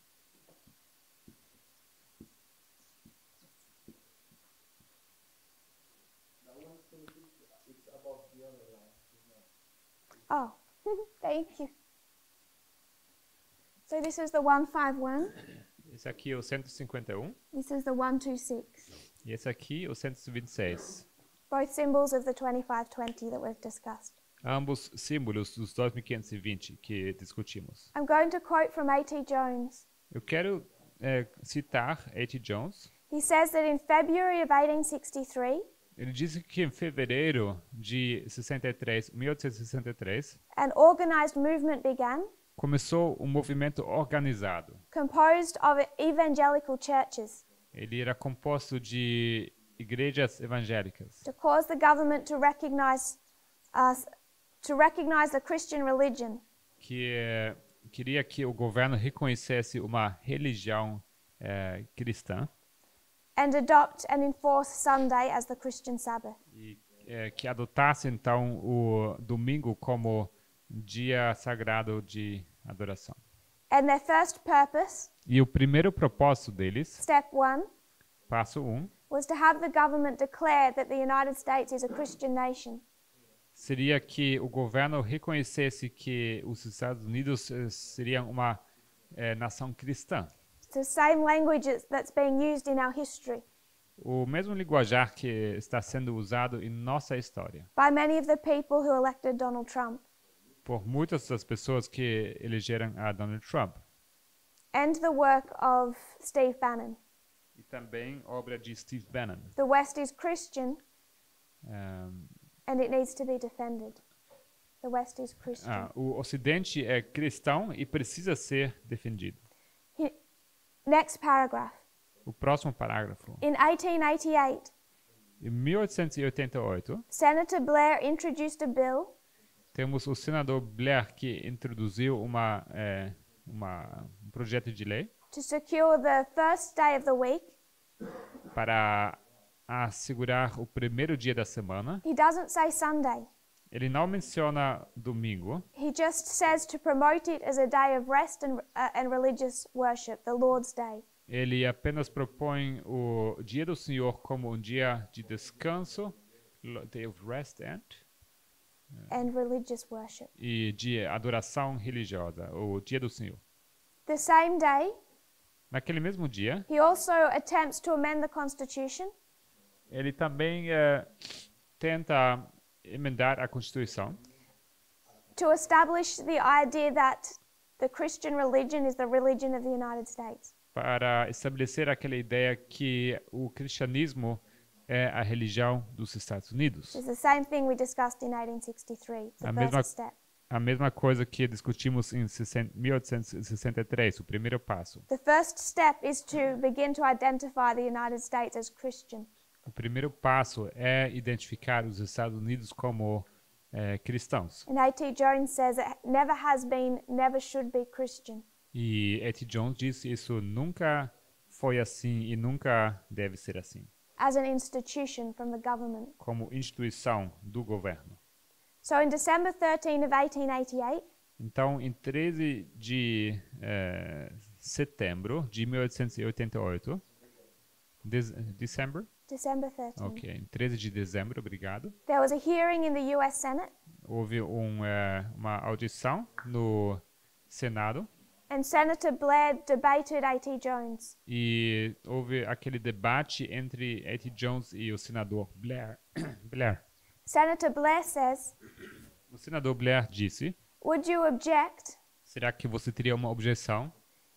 Speaker 1: Oh, thank you. So this is the one fifty-one.
Speaker 2: Esse aqui é o cento e cinquenta e um
Speaker 1: This is the one twenty-six.
Speaker 2: e esse aqui é o cento e vinte e seis.
Speaker 1: Both symbols of the twenty-five twenty that we've discussed.
Speaker 2: Ambos símbolos dos dois mil quinhentos e vinte que discutimos.
Speaker 1: I'm going to quote from A T Jones.
Speaker 2: Eu quero eh, citar A T Jones.
Speaker 1: He says that in February of eighteen sixty-three,
Speaker 2: Ele disse que em fevereiro de sessenta e três, mil oitocentos e sessenta e três,
Speaker 1: an organized movement began,
Speaker 2: começou um movimento organizado.
Speaker 1: composed of evangelical churches,
Speaker 2: Ele era composto de igrejas evangélicas
Speaker 1: to cause the government to recognize us, to recognize the Christian religion
Speaker 2: que eh, queria que o governo reconhecesse uma religião eh, cristã
Speaker 1: and adopt and enforce Sunday as the Christian Sabbath.
Speaker 2: e eh, que adotasse então o domingo como dia sagrado de adoração.
Speaker 1: And their first purpose,
Speaker 2: E o primeiro propósito deles,
Speaker 1: step one,
Speaker 2: passo um,
Speaker 1: was to have the government declare that the United States is a Christian nation.
Speaker 2: seria que o governo reconhecesse que os Estados Unidos eh, seriam uma eh, nação cristã.
Speaker 1: It's the same language that's- that's being used in our history
Speaker 2: O mesmo linguajar que está sendo usado em nossa história
Speaker 1: by many of the people who elected Donald Trump.
Speaker 2: por muitas das pessoas que elegeram a Donald Trump.
Speaker 1: And the work of Steve Bannon.
Speaker 2: E também obra de Steve Bannon.
Speaker 1: The West is Christian
Speaker 2: Um,
Speaker 1: and it needs to be defended. The West is Christian.
Speaker 2: ah, o Ocidente é cristão e precisa ser defendido.
Speaker 1: He- Next paragraph.
Speaker 2: O próximo parágrafo.
Speaker 1: In eighteen eighty-eight,
Speaker 2: Em mil oitocentos e oitenta e oito,
Speaker 1: Senator Blair introduced a bill
Speaker 2: temos o senador Blair que introduziu uma, é, uma, um projeto de lei
Speaker 1: to secure the first day of the week.
Speaker 2: para assegurar o primeiro dia da semana.
Speaker 1: He doesn't say Sunday.
Speaker 2: Ele não menciona domingo,
Speaker 1: He just says to promote it as a day of rest and, uh, and religious worship, the Lord's Day.
Speaker 2: ele apenas propõe o dia do Senhor como um dia de descanso, lo- day of rest and,
Speaker 1: And religious worship.
Speaker 2: e de adoração religiosa, o dia do Senhor.
Speaker 1: The same day,
Speaker 2: Naquele mesmo dia,
Speaker 1: he also attempts to amend the Constitution
Speaker 2: ele também eh, tenta emendar a Constituição
Speaker 1: to establish the idea that the Christian religion is the religion of the United States.
Speaker 2: para estabelecer aquela ideia que o cristianismo é a religião dos Estados Unidos.
Speaker 1: It's the same thing we discussed in eighteen sixty-three, the
Speaker 2: A
Speaker 1: first
Speaker 2: mesma-
Speaker 1: step.
Speaker 2: A mesma coisa que discutimos em sessenta mil oitocentos e sessenta e três, o primeiro passo.
Speaker 1: The first step is to begin to identify the United States as Christian.
Speaker 2: O primeiro passo é identificar os Estados Unidos como eh, cristãos.
Speaker 1: And A T Jones says it never has been, never should be Christian.
Speaker 2: E A T Jones diz isso nunca foi assim e nunca deve ser assim,
Speaker 1: As an institution from the government.
Speaker 2: como instituição do governo.
Speaker 1: So in December thirteenth of eighteen eighty-eight,
Speaker 2: Então, em treze de eh, setembro de mil oitocentos e oitenta e oito, Dez- December?
Speaker 1: December thirteenth,
Speaker 2: Ok, em treze de dezembro, obrigado.
Speaker 1: there was a hearing in the U S Senate,
Speaker 2: Houve um, eh, uma audição no Senado
Speaker 1: and Senator Blair debated A T Jones.
Speaker 2: e houve aquele debate entre A T Jones e o senador Blair. Blair.
Speaker 1: Senator Blair says,
Speaker 2: O senador Blair disse:
Speaker 1: would you object,
Speaker 2: será que você teria uma objeção?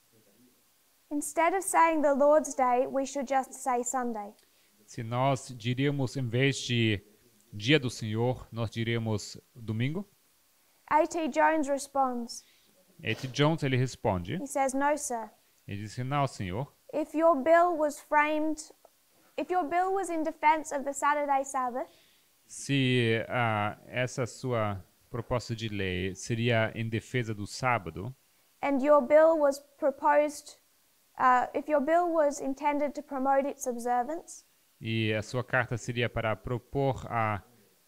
Speaker 1: instead of saying the Lord's Day, we should just say Sunday?
Speaker 2: Se nós diríamos, em vez de Dia do Senhor, nós diríamos domingo?
Speaker 1: A T Jones responds,
Speaker 2: A T Jones ele responde,
Speaker 1: he says, no, sir.
Speaker 2: ele disse: não, senhor.
Speaker 1: If your bill was framed, if your bill was in defense of the Saturday Sabbath,
Speaker 2: Se ah, essa sua proposta de lei seria em defesa do sábado,
Speaker 1: and your bill was proposed, uh, if your bill was intended to promote its observance,
Speaker 2: e a sua carta seria para propor a,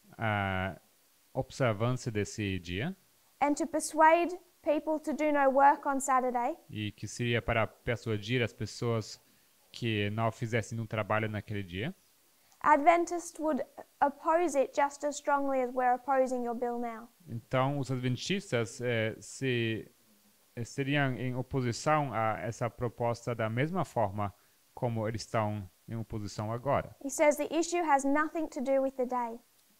Speaker 2: a observância desse dia,
Speaker 1: and to persuade people to do no work on Saturday,
Speaker 2: e que seria para persuadir as pessoas que não fizessem um trabalho naquele dia,
Speaker 1: Adventists would oppose it just as strongly as we're opposing your bill now.
Speaker 2: então os adventistas eh, se, eh, seriam em oposição a essa proposta da mesma forma como eles estão em oposição agora.
Speaker 1: He says the issue has nothing to do with the day.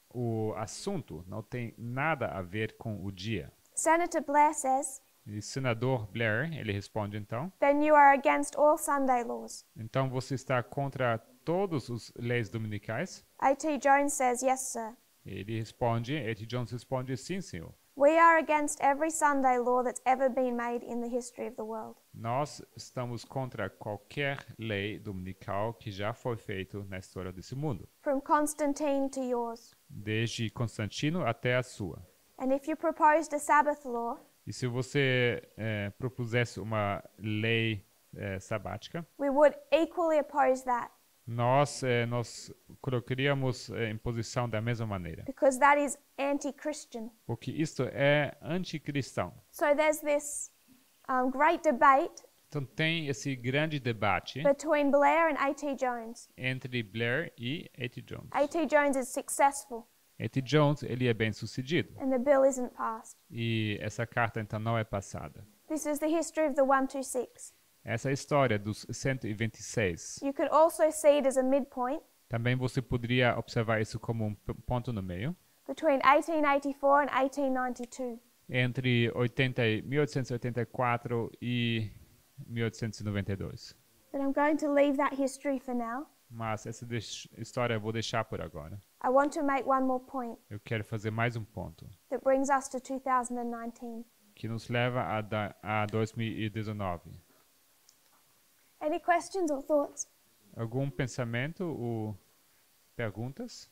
Speaker 2: O assunto não tem nada a ver com o dia.
Speaker 1: Senator Blair says,
Speaker 2: E o senador Blair, ele responde então,
Speaker 1: then you are against all Sunday laws.
Speaker 2: então você está contra todas as leis dominicais?
Speaker 1: A T Jones says, yes, sir.
Speaker 2: Ele responde, A T Jones responde, sim, senhor.
Speaker 1: We are against every Sunday law that's ever been made in the history of the world.
Speaker 2: Nós estamos contra qualquer lei dominical que já foi feito na história desse mundo,
Speaker 1: From Constantine to yours.
Speaker 2: desde Constantino até a sua.
Speaker 1: And if you proposed a Sabbath law,
Speaker 2: E se você eh, propusesse uma lei eh, sabática,
Speaker 1: we would equally oppose that
Speaker 2: nós eh, nós colocaríamos eh, em posição da mesma maneira,
Speaker 1: because that is anti-Christian.
Speaker 2: porque isto é anticristão.
Speaker 1: So there's this um, great debate
Speaker 2: Então tem esse grande debate
Speaker 1: between Blair and A T Jones.
Speaker 2: entre Blair e A T Jones.
Speaker 1: A T Jones is successful
Speaker 2: A T Jones ele é bem sucedido
Speaker 1: and the bill isn't passed.
Speaker 2: e essa carta então não é passada.
Speaker 1: This is the history of the one twenty-six.
Speaker 2: Essa é a história dos cento e vinte e seis.
Speaker 1: You could also see it as a midpoint
Speaker 2: Também você poderia observar isso como um p- ponto no meio
Speaker 1: between eighteen eighty-four and eighteen ninety-two.
Speaker 2: entre oitenta e- mil oitocentos e oitenta e quatro e mil oitocentos e noventa e dois.
Speaker 1: But I'm going to leave that history for now.
Speaker 2: Mas essa deix- história eu vou deixar por agora.
Speaker 1: I want to make one more point
Speaker 2: Eu quero fazer mais um ponto
Speaker 1: that brings us to two thousand nineteen.
Speaker 2: que nos leva a, da- a dois mil e dezenove.
Speaker 1: Any questions or thoughts?
Speaker 2: Algum pensamento ou perguntas?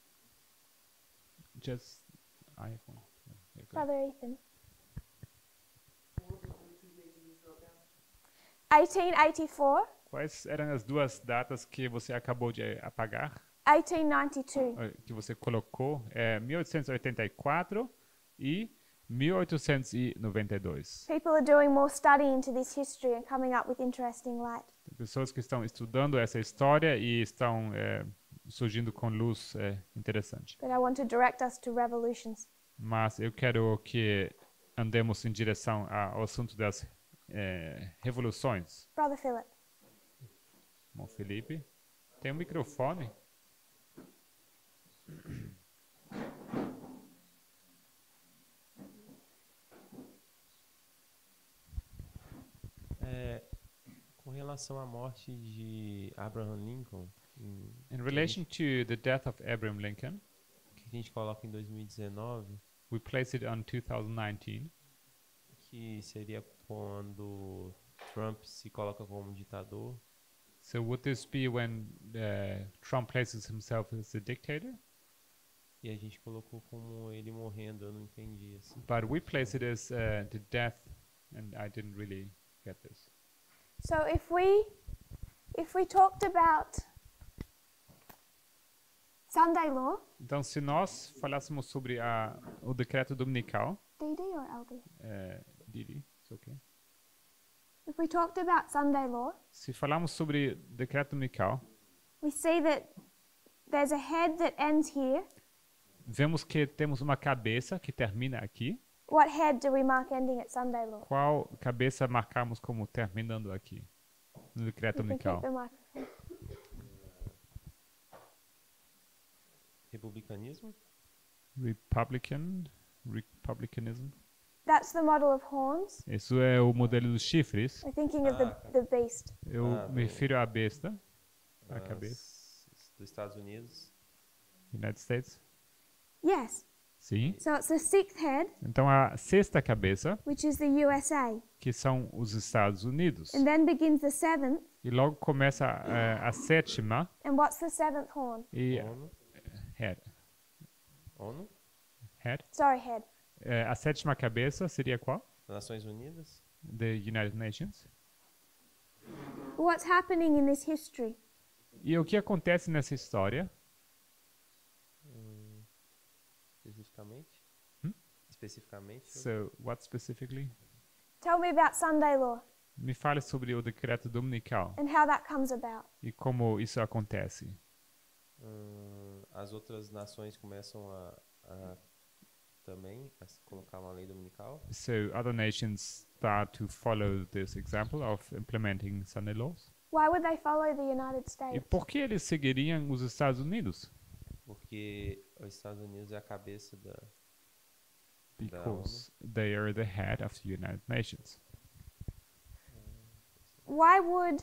Speaker 2: Just iPhone. Okay.
Speaker 1: Brother Ethan. eighteen eighty-four,
Speaker 2: Quais eram as duas datas que você acabou de apagar?
Speaker 1: eighteen ninety-two.
Speaker 2: eh, Que você colocou? É mil oitocentos e oitenta e quatro e mil oitocentos e noventa e dois.
Speaker 1: People are doing more study into this history and coming up with interesting light.
Speaker 2: Tem pessoas que estão estudando essa história e estão é, surgindo com luz é, interessante.
Speaker 1: But I want to direct us to revolutions.
Speaker 2: Mas eu quero que andemos em direção ao assunto das é, revoluções.
Speaker 1: Brother Philip.
Speaker 2: Bom, Felipe, tem um microfone.
Speaker 5: É, com relação à morte de Abraham Lincoln, em-
Speaker 2: In relation to the death of Abraham Lincoln,
Speaker 5: que a gente coloca em dois mil e dezenove,
Speaker 2: we place it on two thousand nineteen,
Speaker 5: que seria quando Trump se coloca como ditador,
Speaker 2: so would this be when uh, Trump places himself as a dictator?
Speaker 5: e a gente colocou como ele morrendo, eu não entendi assim.
Speaker 2: But we place it as uh, the death, and I didn't really get this.
Speaker 1: So if we if we talked about Sunday law,
Speaker 2: Então, se nós falássemos sobre a, o decreto dominical,
Speaker 1: D D or L D?
Speaker 2: uh, Didi, it's okay.
Speaker 1: If we talked about Sunday law,
Speaker 2: Se falarmos sobre decreto dominical,
Speaker 1: we see that there's a head that ends here.
Speaker 2: vemos que temos uma cabeça que termina aqui.
Speaker 1: What head do we mark ending at Sunday law?
Speaker 2: Qual cabeça marcamos como terminando aqui no decreto
Speaker 1: You can keep
Speaker 2: dominical?
Speaker 1: the microphone.
Speaker 5: Republicanismo?
Speaker 2: Republican, republicanism.
Speaker 1: That's the model of horns.
Speaker 2: Isso é o modelo dos chifres.
Speaker 1: We're thinking of the, the beast.
Speaker 2: Eu
Speaker 5: Ah,
Speaker 2: me
Speaker 5: do-
Speaker 2: refiro à besta, a
Speaker 5: das-
Speaker 2: cabeça.
Speaker 5: dos Estados Unidos.
Speaker 2: United States.
Speaker 1: Yes.
Speaker 2: Sim.
Speaker 1: So it's the sixth head,
Speaker 2: Então a sexta cabeça,
Speaker 1: which is the U S A.
Speaker 2: que são os Estados Unidos.
Speaker 1: And then begins the seventh.
Speaker 2: E logo começa eh, a sétima
Speaker 1: And what's the seventh horn?
Speaker 2: e
Speaker 5: ONU?
Speaker 2: head.
Speaker 5: ONU?
Speaker 2: Head.
Speaker 1: Sorry, head.
Speaker 2: Eh, a sétima cabeça seria qual?
Speaker 5: Nações Unidas?
Speaker 2: The United Nations.
Speaker 1: What's happening in this history?
Speaker 2: E o que acontece nessa história?
Speaker 5: Hum, especificamente?
Speaker 2: Hum?
Speaker 5: Especificamente?
Speaker 2: So, what specifically?
Speaker 1: Tell me about Sunday law
Speaker 2: Me fale sobre o decreto dominical
Speaker 1: and how that comes about.
Speaker 2: e como isso acontece.
Speaker 5: Hum, as outras nações começam a, a também a se colocar uma lei dominical.
Speaker 2: So, other nations start to follow this example of implementing Sunday laws.
Speaker 1: Why would they follow the United
Speaker 2: E
Speaker 1: States?
Speaker 2: por que eles seguiriam os Estados Unidos?
Speaker 5: Porque os Estados Unidos é a cabeça da... Da
Speaker 2: Because they are the head of the United Nations.
Speaker 1: Why would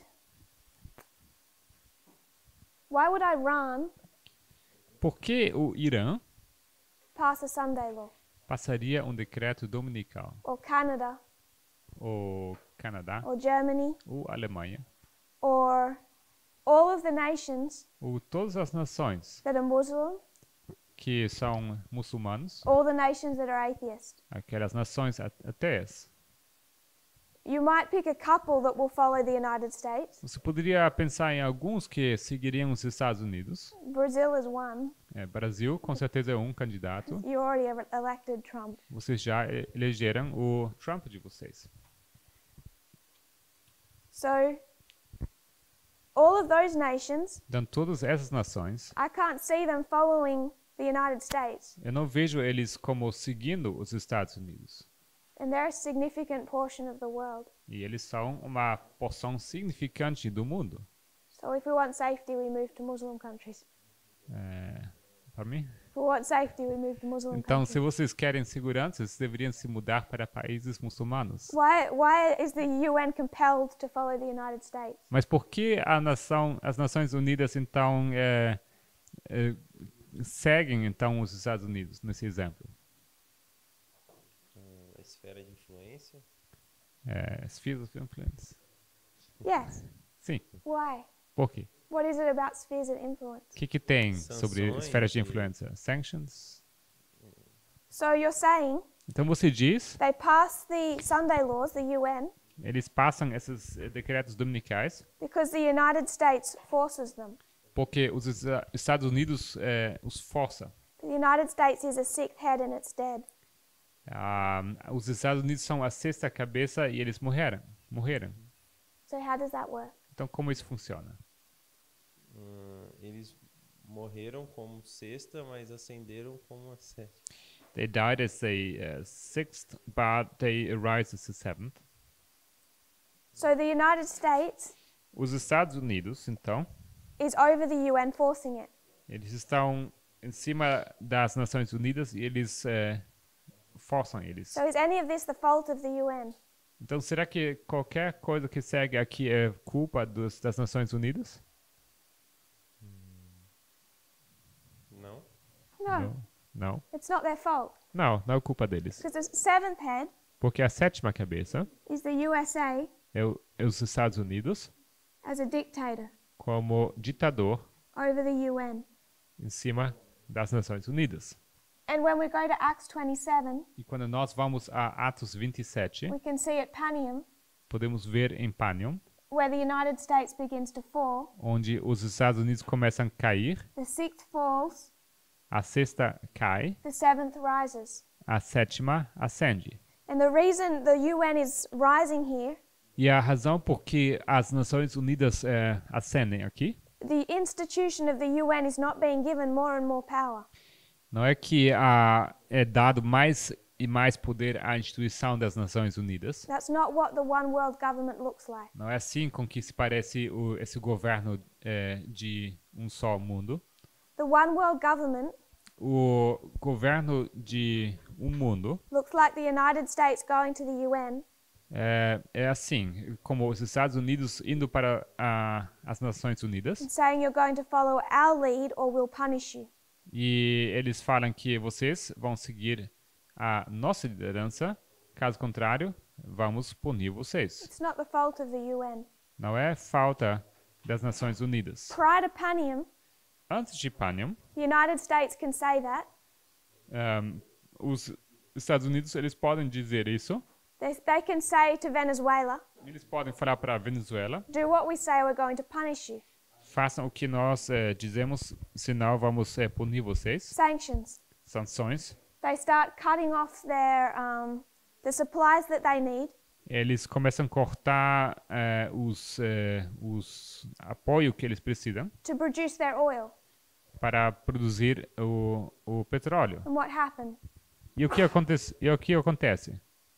Speaker 1: Why would Iran
Speaker 2: Por que o Irã
Speaker 1: pass a Sunday law?
Speaker 2: passaria um decreto dominical?
Speaker 1: Or Canada?
Speaker 2: Ou Canadá?
Speaker 1: Or Germany?
Speaker 2: Ou Alemanha?
Speaker 1: Or all of the nations
Speaker 2: Ou todas as nações
Speaker 1: that are Muslim?
Speaker 2: que são muçulmanos?
Speaker 1: All the nations that are atheist?
Speaker 2: Aquelas nações a- ateias?
Speaker 1: You might pick a couple that will follow the United States.
Speaker 2: Você poderia pensar em alguns que seguiriam os Estados Unidos.
Speaker 1: Brazil is one.
Speaker 2: É, Brasil, com certeza, é um candidato.
Speaker 1: You already have elected Trump.
Speaker 2: Vocês já e- elegeram o Trump de vocês.
Speaker 1: So, all of those nations,
Speaker 2: Então, todas essas nações,
Speaker 1: I can't see them following the United States.
Speaker 2: eu não vejo eles como seguindo os Estados Unidos.
Speaker 1: And they're a significant portion of the world.
Speaker 2: E eles são uma porção significante do mundo.
Speaker 1: So, if we want safety, we move to Muslim countries.
Speaker 2: É, para mim?
Speaker 1: If we want safety, we move to Muslim
Speaker 2: Então, se
Speaker 1: countries.
Speaker 2: vocês querem segurança, vocês deveriam se mudar para países muçulmanos.
Speaker 1: Why, why is the U N compelled to follow the United States?
Speaker 2: Mas por que a nação, as Nações Unidas, então, é, é, seguem, então, os Estados Unidos, nesse exemplo?
Speaker 5: hum, a esfera de influência.
Speaker 2: É, spheres of influence.
Speaker 1: Yes.
Speaker 2: Sim.
Speaker 1: Why?
Speaker 2: Por quê?
Speaker 1: What is it about spheres of influence?
Speaker 2: O que, que tem sobre
Speaker 5: Sanções
Speaker 2: esferas de
Speaker 5: e-
Speaker 2: influência? Sanctions?
Speaker 1: So you're saying
Speaker 2: Então você diz,
Speaker 1: they pass the Sunday laws, the U N,
Speaker 2: eles passam esses eh, decretos dominicais
Speaker 1: because the United States forces them.
Speaker 2: porque os Esa- Estados Unidos eh, os força.
Speaker 1: The United States is a sick head and it's dead.
Speaker 2: Ah, os Estados Unidos são a sexta cabeça e eles morreram. Morreram.
Speaker 1: So how does that work?
Speaker 2: Então como isso funciona?
Speaker 5: Hum, eles morreram como sexta, mas ascenderam como a sétima.
Speaker 2: They died as a uh, sixth, but they arise as a seventh.
Speaker 1: So the United States
Speaker 2: Os Estados Unidos, então,
Speaker 1: is over the U N forcing it.
Speaker 2: eles estão em cima das Nações Unidas e eles eh, forçam eles.
Speaker 1: So is any of this the fault of the U N?
Speaker 2: Então, será que qualquer coisa que segue aqui é culpa dos, das Nações Unidas?
Speaker 5: Não?
Speaker 1: No,
Speaker 2: Não.
Speaker 1: it's not their fault.
Speaker 2: Não, não é culpa deles.
Speaker 1: Because the seventh head
Speaker 2: Porque a sétima cabeça
Speaker 1: is the U S A
Speaker 2: é, o- é os Estados Unidos
Speaker 1: as a dictator
Speaker 2: como ditador
Speaker 1: over the U N.
Speaker 2: em cima das Nações Unidas.
Speaker 1: And when we go to Acts twenty-seven,
Speaker 2: E quando nós vamos a Atos vinte e sete,
Speaker 1: we can see at Panium
Speaker 2: podemos ver em Panion,
Speaker 1: where the United States begins to fall.
Speaker 2: onde os Estados Unidos começam a cair,
Speaker 1: The sixth falls,
Speaker 2: a sexta cai,
Speaker 1: the seventh rises.
Speaker 2: a sétima ascende.
Speaker 1: And the reason the U N is rising here,
Speaker 2: E a razão por que as Nações Unidas eh, ascendem aqui
Speaker 1: the institution of the U N is not being given more and more power.
Speaker 2: não é que ah, é dado mais e mais poder à instituição das Nações Unidas.
Speaker 1: That's not what the one world government looks like.
Speaker 2: Não é assim com que se parece o, esse governo eh, de um só mundo.
Speaker 1: The one world government
Speaker 2: O governo de um mundo
Speaker 1: looks like the United States going to the U N
Speaker 2: é, é assim, como os Estados Unidos indo para ah, as Nações Unidas
Speaker 1: and saying you're going to follow our lead or we'll punish you.
Speaker 2: e eles falam que vocês vão seguir a nossa liderança, caso contrário, vamos punir vocês.
Speaker 1: It's not the fault of the U N.
Speaker 2: Não é falta das Nações Unidas.
Speaker 1: Prior to Panium,
Speaker 2: Antes de Panium,
Speaker 1: the United States can say that.
Speaker 2: um, os Estados Unidos eles podem dizer isso.
Speaker 1: They, they can say to Venezuela,
Speaker 2: Eles podem falar para a Venezuela:
Speaker 1: do what we say or we're going to punish you.
Speaker 2: façam o que nós eh, dizemos, senão vamos eh, punir vocês.
Speaker 1: Sanctions.
Speaker 2: Sanções.
Speaker 1: They start cutting off their um, the supplies that they need.
Speaker 2: Eles começam a cortar eh, os, eh, os apoio que eles precisam
Speaker 1: To produce their oil.
Speaker 2: para produzir o, o petróleo.
Speaker 1: And what happened?
Speaker 2: E o que acontece? E o que acontece?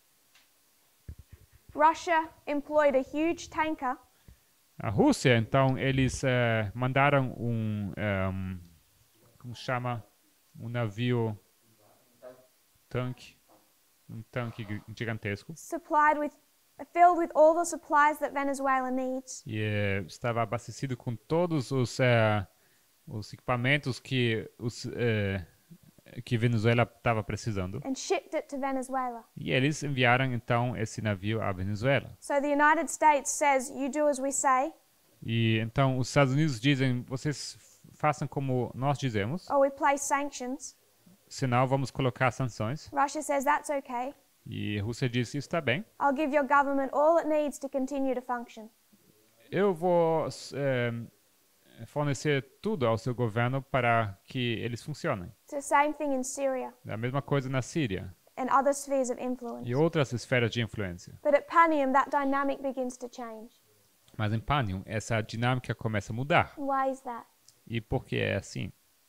Speaker 1: Russia employed a huge tanker
Speaker 2: A Rússia, então, eles eh, mandaram um, um, como chama, um navio tanque, um tanque gi- gigantesco,
Speaker 1: supplied with filled with all the supplies that Venezuela needs
Speaker 2: e eh, estava abastecido com todos os, eh, os equipamentos que os eh, que Venezuela estava precisando.
Speaker 1: and shipped it to Venezuela.
Speaker 2: E eles enviaram então esse navio à Venezuela.
Speaker 1: So the United States says, you do as we say
Speaker 2: E então os Estados Unidos dizem, vocês façam como nós dizemos,
Speaker 1: or we place sanctions.
Speaker 2: senão vamos colocar sanções.
Speaker 1: Russia says that's okay.
Speaker 2: E a Rússia diz, isso está bem.
Speaker 1: I'll give your government all it needs to continue to function.
Speaker 2: Eu vou eh, fornecer tudo ao seu governo para que eles funcionem.
Speaker 1: It's the same thing in Syria
Speaker 2: A mesma coisa na Síria
Speaker 1: and other spheres of influence.
Speaker 2: e outras esferas de influência.
Speaker 1: But at Panium, that dynamic begins to change.
Speaker 2: Mas em Panium, essa dinâmica começa a mudar.
Speaker 1: Why is that?
Speaker 2: E por que é assim?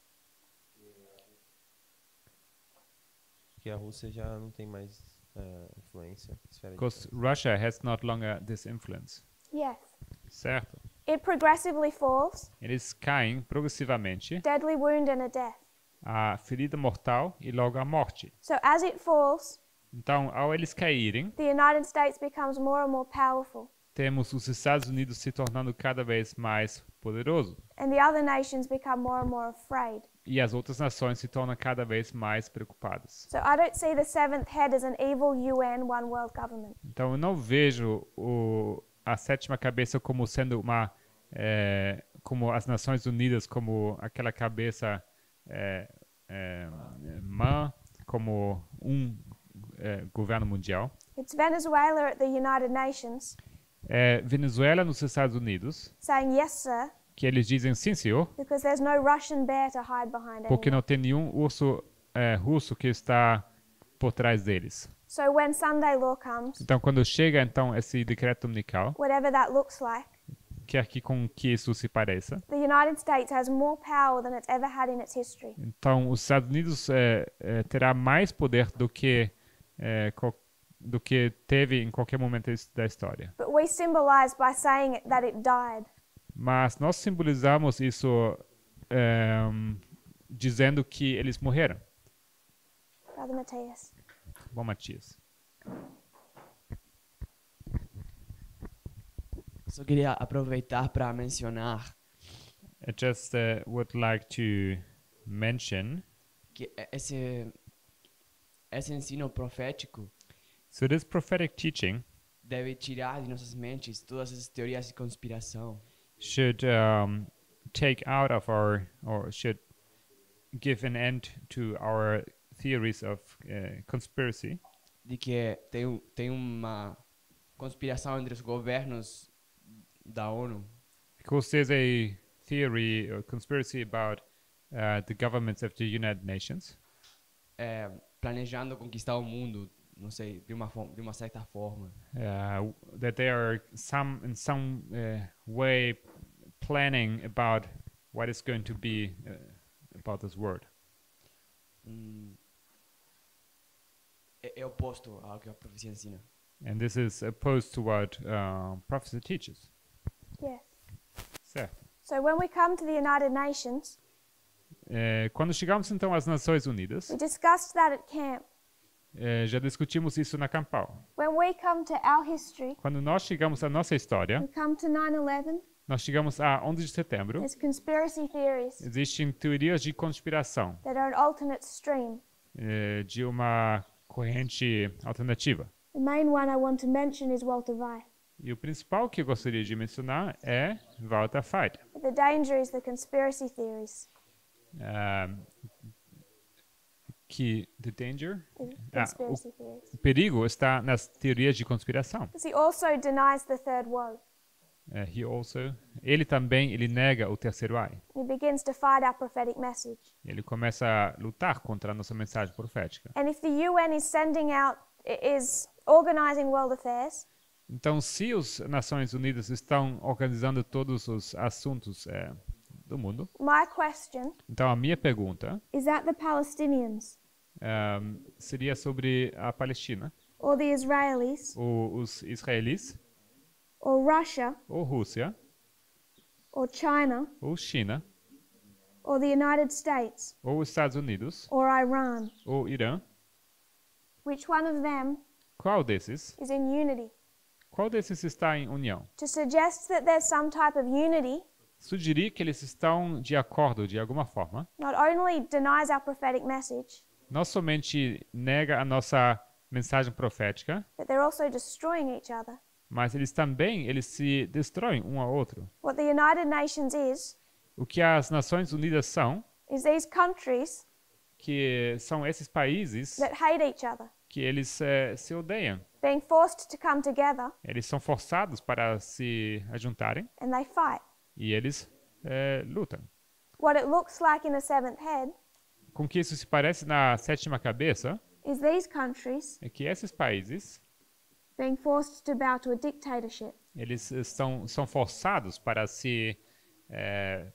Speaker 5: Porque a Rússia já não tem mais eh, influência. Esfera de
Speaker 2: Because
Speaker 5: influência.
Speaker 2: Russia has not longer this influence.
Speaker 1: Yes.
Speaker 2: Certo?
Speaker 1: It progressively falls,
Speaker 2: Eles caem progressivamente
Speaker 1: deadly wound and a death.
Speaker 2: a ferida mortal e logo a morte.
Speaker 1: So as it falls,
Speaker 2: Então, ao eles caírem,
Speaker 1: the United States becomes more and more powerful,
Speaker 2: temos os Estados Unidos se tornando cada vez mais poderoso
Speaker 1: and the other nations become more and more afraid.
Speaker 2: e as outras nações se tornam cada vez mais preocupadas.
Speaker 1: So I don't see the seventh head as an evil U N one world government.
Speaker 2: Então, eu não vejo o, a sétima cabeça como sendo uma, é, como as Nações Unidas, como aquela cabeça é, é, mãe, como um é, governo mundial.
Speaker 1: It's Venezuela at the United Nations
Speaker 2: É Venezuela nos Estados Unidos,
Speaker 1: saying yes, sir,
Speaker 2: que eles dizem sim, senhor,
Speaker 1: because there's no Russian bear to hide behind
Speaker 2: porque
Speaker 1: anymore.
Speaker 2: não tem nenhum urso é, russo que está por trás deles.
Speaker 1: So when Sunday law comes,
Speaker 2: Então, quando chega então esse decreto dominical,
Speaker 1: whatever that looks like,
Speaker 2: quer que com que isso se pareça,
Speaker 1: the United States has more power than it's ever had in its history.
Speaker 2: então os Estados Unidos é, é, terá mais poder do que é, qual- do que teve em qualquer momento his- da história.
Speaker 1: But we symbolize by saying it, that it died.
Speaker 2: Mas nós simbolizamos isso é, dizendo que eles morreram.
Speaker 1: Brother Matthias.
Speaker 2: Bom, Matias.
Speaker 6: Só queria aproveitar para mencionar
Speaker 2: I just uh, would like to mention,
Speaker 6: que e- esse esse ensino profético
Speaker 2: so this prophetic teaching
Speaker 6: deve tirar de nossas mentes todas essas teorias de conspiração,
Speaker 2: should um, take out of our, or should give an end to our theories of uh, conspiracy,
Speaker 6: de que tem um- tem uma conspiração entre os governos da ONU
Speaker 2: because there's a theory or conspiracy about uh, the governments of the United Nations
Speaker 6: é, planejando conquistar o mundo, não sei, de uma fo- de uma certa forma.
Speaker 2: uh, that they are some in some uh, way planning about what is going to be uh, about this world.
Speaker 6: Hum, é, é oposto ao que a profecia ensina.
Speaker 2: And this is opposed to what uh, prophecy teaches.
Speaker 1: Yes.
Speaker 2: Certo.
Speaker 1: So when we come to the United Nations,
Speaker 2: Eh, quando chegamos então às Nações Unidas,
Speaker 1: we discussed that at camp.
Speaker 2: eh, já discutimos isso na Campal.
Speaker 1: When we come to our history,
Speaker 2: Quando nós chegamos à nossa história,
Speaker 1: we come to nine eleven,
Speaker 2: nós chegamos a onze de setembro,
Speaker 1: there's conspiracy theories
Speaker 2: existem teorias de conspiração,
Speaker 1: that are an alternate stream.
Speaker 2: eh, de uma corrente alternativa.
Speaker 1: The main one I want to mention is Walter White.
Speaker 2: E o principal que eu gostaria de mencionar é Walter White.
Speaker 1: But the danger is the conspiracy theories.
Speaker 2: Um, que the danger,
Speaker 1: The
Speaker 2: Ah,
Speaker 1: conspiracy theories.
Speaker 2: o perigo está nas teorias de conspiração.
Speaker 1: Because he also denies the third woe.
Speaker 2: Eh, he also, ele também ele nega o terceiro ai.
Speaker 1: He begins to fight our prophetic message.
Speaker 2: Ele começa a lutar contra a nossa mensagem profética.
Speaker 1: And if the U N is sending out, i- is organizing world affairs,
Speaker 2: Então, se as Nações Unidas estão organizando todos os assuntos eh, do mundo,
Speaker 1: my question
Speaker 2: então a minha pergunta
Speaker 1: is that the Palestinians
Speaker 2: ehm, seria sobre a Palestina,
Speaker 1: or the Israelis
Speaker 2: ou os israelis,
Speaker 1: or Russia
Speaker 2: ou Rússia,
Speaker 1: or China
Speaker 2: ou China,
Speaker 1: or the United States
Speaker 2: ou os Estados Unidos,
Speaker 1: or Iran.
Speaker 2: ou Irã.
Speaker 1: Which one of them
Speaker 2: Qual desses?
Speaker 1: is in unity?
Speaker 2: Qual desses está em união?
Speaker 1: To suggest that there's some type of unity
Speaker 2: Sugerir que eles estão de acordo de alguma forma,
Speaker 1: not only denies our prophetic message,
Speaker 2: não somente nega a nossa mensagem profética,
Speaker 1: but they're also destroying each other.
Speaker 2: mas eles também eles se destroem um ao outro.
Speaker 1: What the United Nations is,
Speaker 2: O que as Nações Unidas são,
Speaker 1: is these countries
Speaker 2: que são esses países
Speaker 1: that hate each other,
Speaker 2: que eles eh, se odeiam.
Speaker 1: being forced to come together,
Speaker 2: Eles são forçados para se ajuntarem
Speaker 1: and they fight.
Speaker 2: e eles eh, lutam.
Speaker 1: What it looks like in the seventh head
Speaker 2: Com que isso se parece na sétima cabeça
Speaker 1: is these countries
Speaker 2: é que esses países
Speaker 1: being forced to bow to a dictatorship.
Speaker 2: eles estão são forçados para se eh,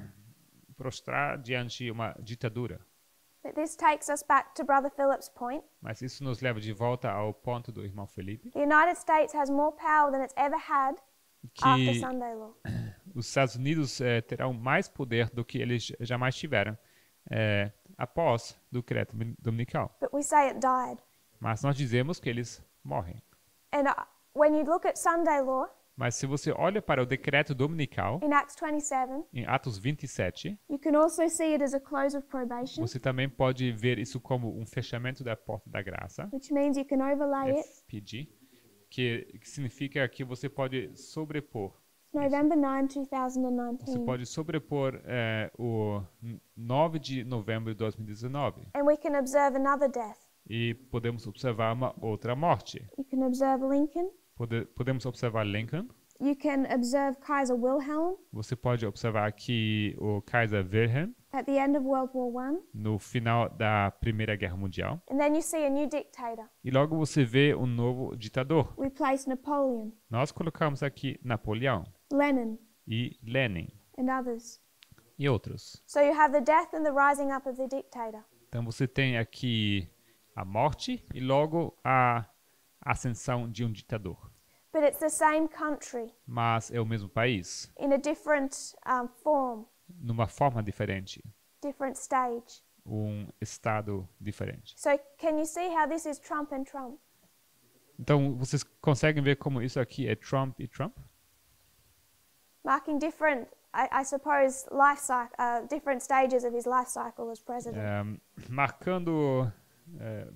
Speaker 2: prostrar diante de uma ditadura.
Speaker 1: But this takes us back to Brother Philip's point.
Speaker 2: Mas isso nos leva de volta ao ponto do irmão Felipe,
Speaker 1: The United States has more power than it's ever had after
Speaker 2: que
Speaker 1: Sunday law.
Speaker 2: os Estados Unidos eh, terão mais poder do que eles jamais tiveram eh, após do decreto dominical.
Speaker 1: But we say it died.
Speaker 2: Mas nós dizemos que eles morrem.
Speaker 1: And uh, when you look at Sunday law
Speaker 2: Mas se você olha para o decreto dominical,
Speaker 1: in Acts twenty-seven,
Speaker 2: em Atos vinte e sete,
Speaker 1: you can also see it as a close of probation,
Speaker 2: você também pode ver isso como um fechamento da porta da graça,
Speaker 1: which means you can overlay it
Speaker 2: F P G, que, que significa que você pode sobrepor.
Speaker 1: November ninth, two thousand
Speaker 2: Você
Speaker 1: nineteen.
Speaker 2: pode sobrepor é, o n- nove de novembro de dois mil e dezenove.
Speaker 1: And we can observe another death.
Speaker 2: E podemos observar uma outra morte.
Speaker 1: You can observe Lincoln.
Speaker 2: Pode, podemos observar Lincoln.
Speaker 1: You can observe Kaiser Wilhelm
Speaker 2: Você pode observar aqui o Kaiser Wilhelm
Speaker 1: at the end of World War One.
Speaker 2: no final da Primeira Guerra Mundial.
Speaker 1: And then you see a new dictator.
Speaker 2: E logo você vê um novo ditador.
Speaker 1: We place Napoleon,
Speaker 2: Nós colocamos aqui Napoleão
Speaker 1: Lenin,
Speaker 2: e Lenin
Speaker 1: and others.
Speaker 2: e outros.
Speaker 1: So you have the death and the rising up of the dictator.
Speaker 2: Então você tem aqui a morte e logo a ascensão de um ditador.
Speaker 1: But it's the same country
Speaker 2: Mas é o mesmo país,
Speaker 1: in a different um, form,
Speaker 2: numa forma diferente,
Speaker 1: different stage.
Speaker 2: um estado diferente.
Speaker 1: So can you see how this is Trump and Trump?
Speaker 2: Então vocês conseguem ver como isso aqui é Trump e Trump?
Speaker 1: Marking different, I, I suppose, life cycle, uh, different stages of his life cycle as president.
Speaker 2: É, marcando, é,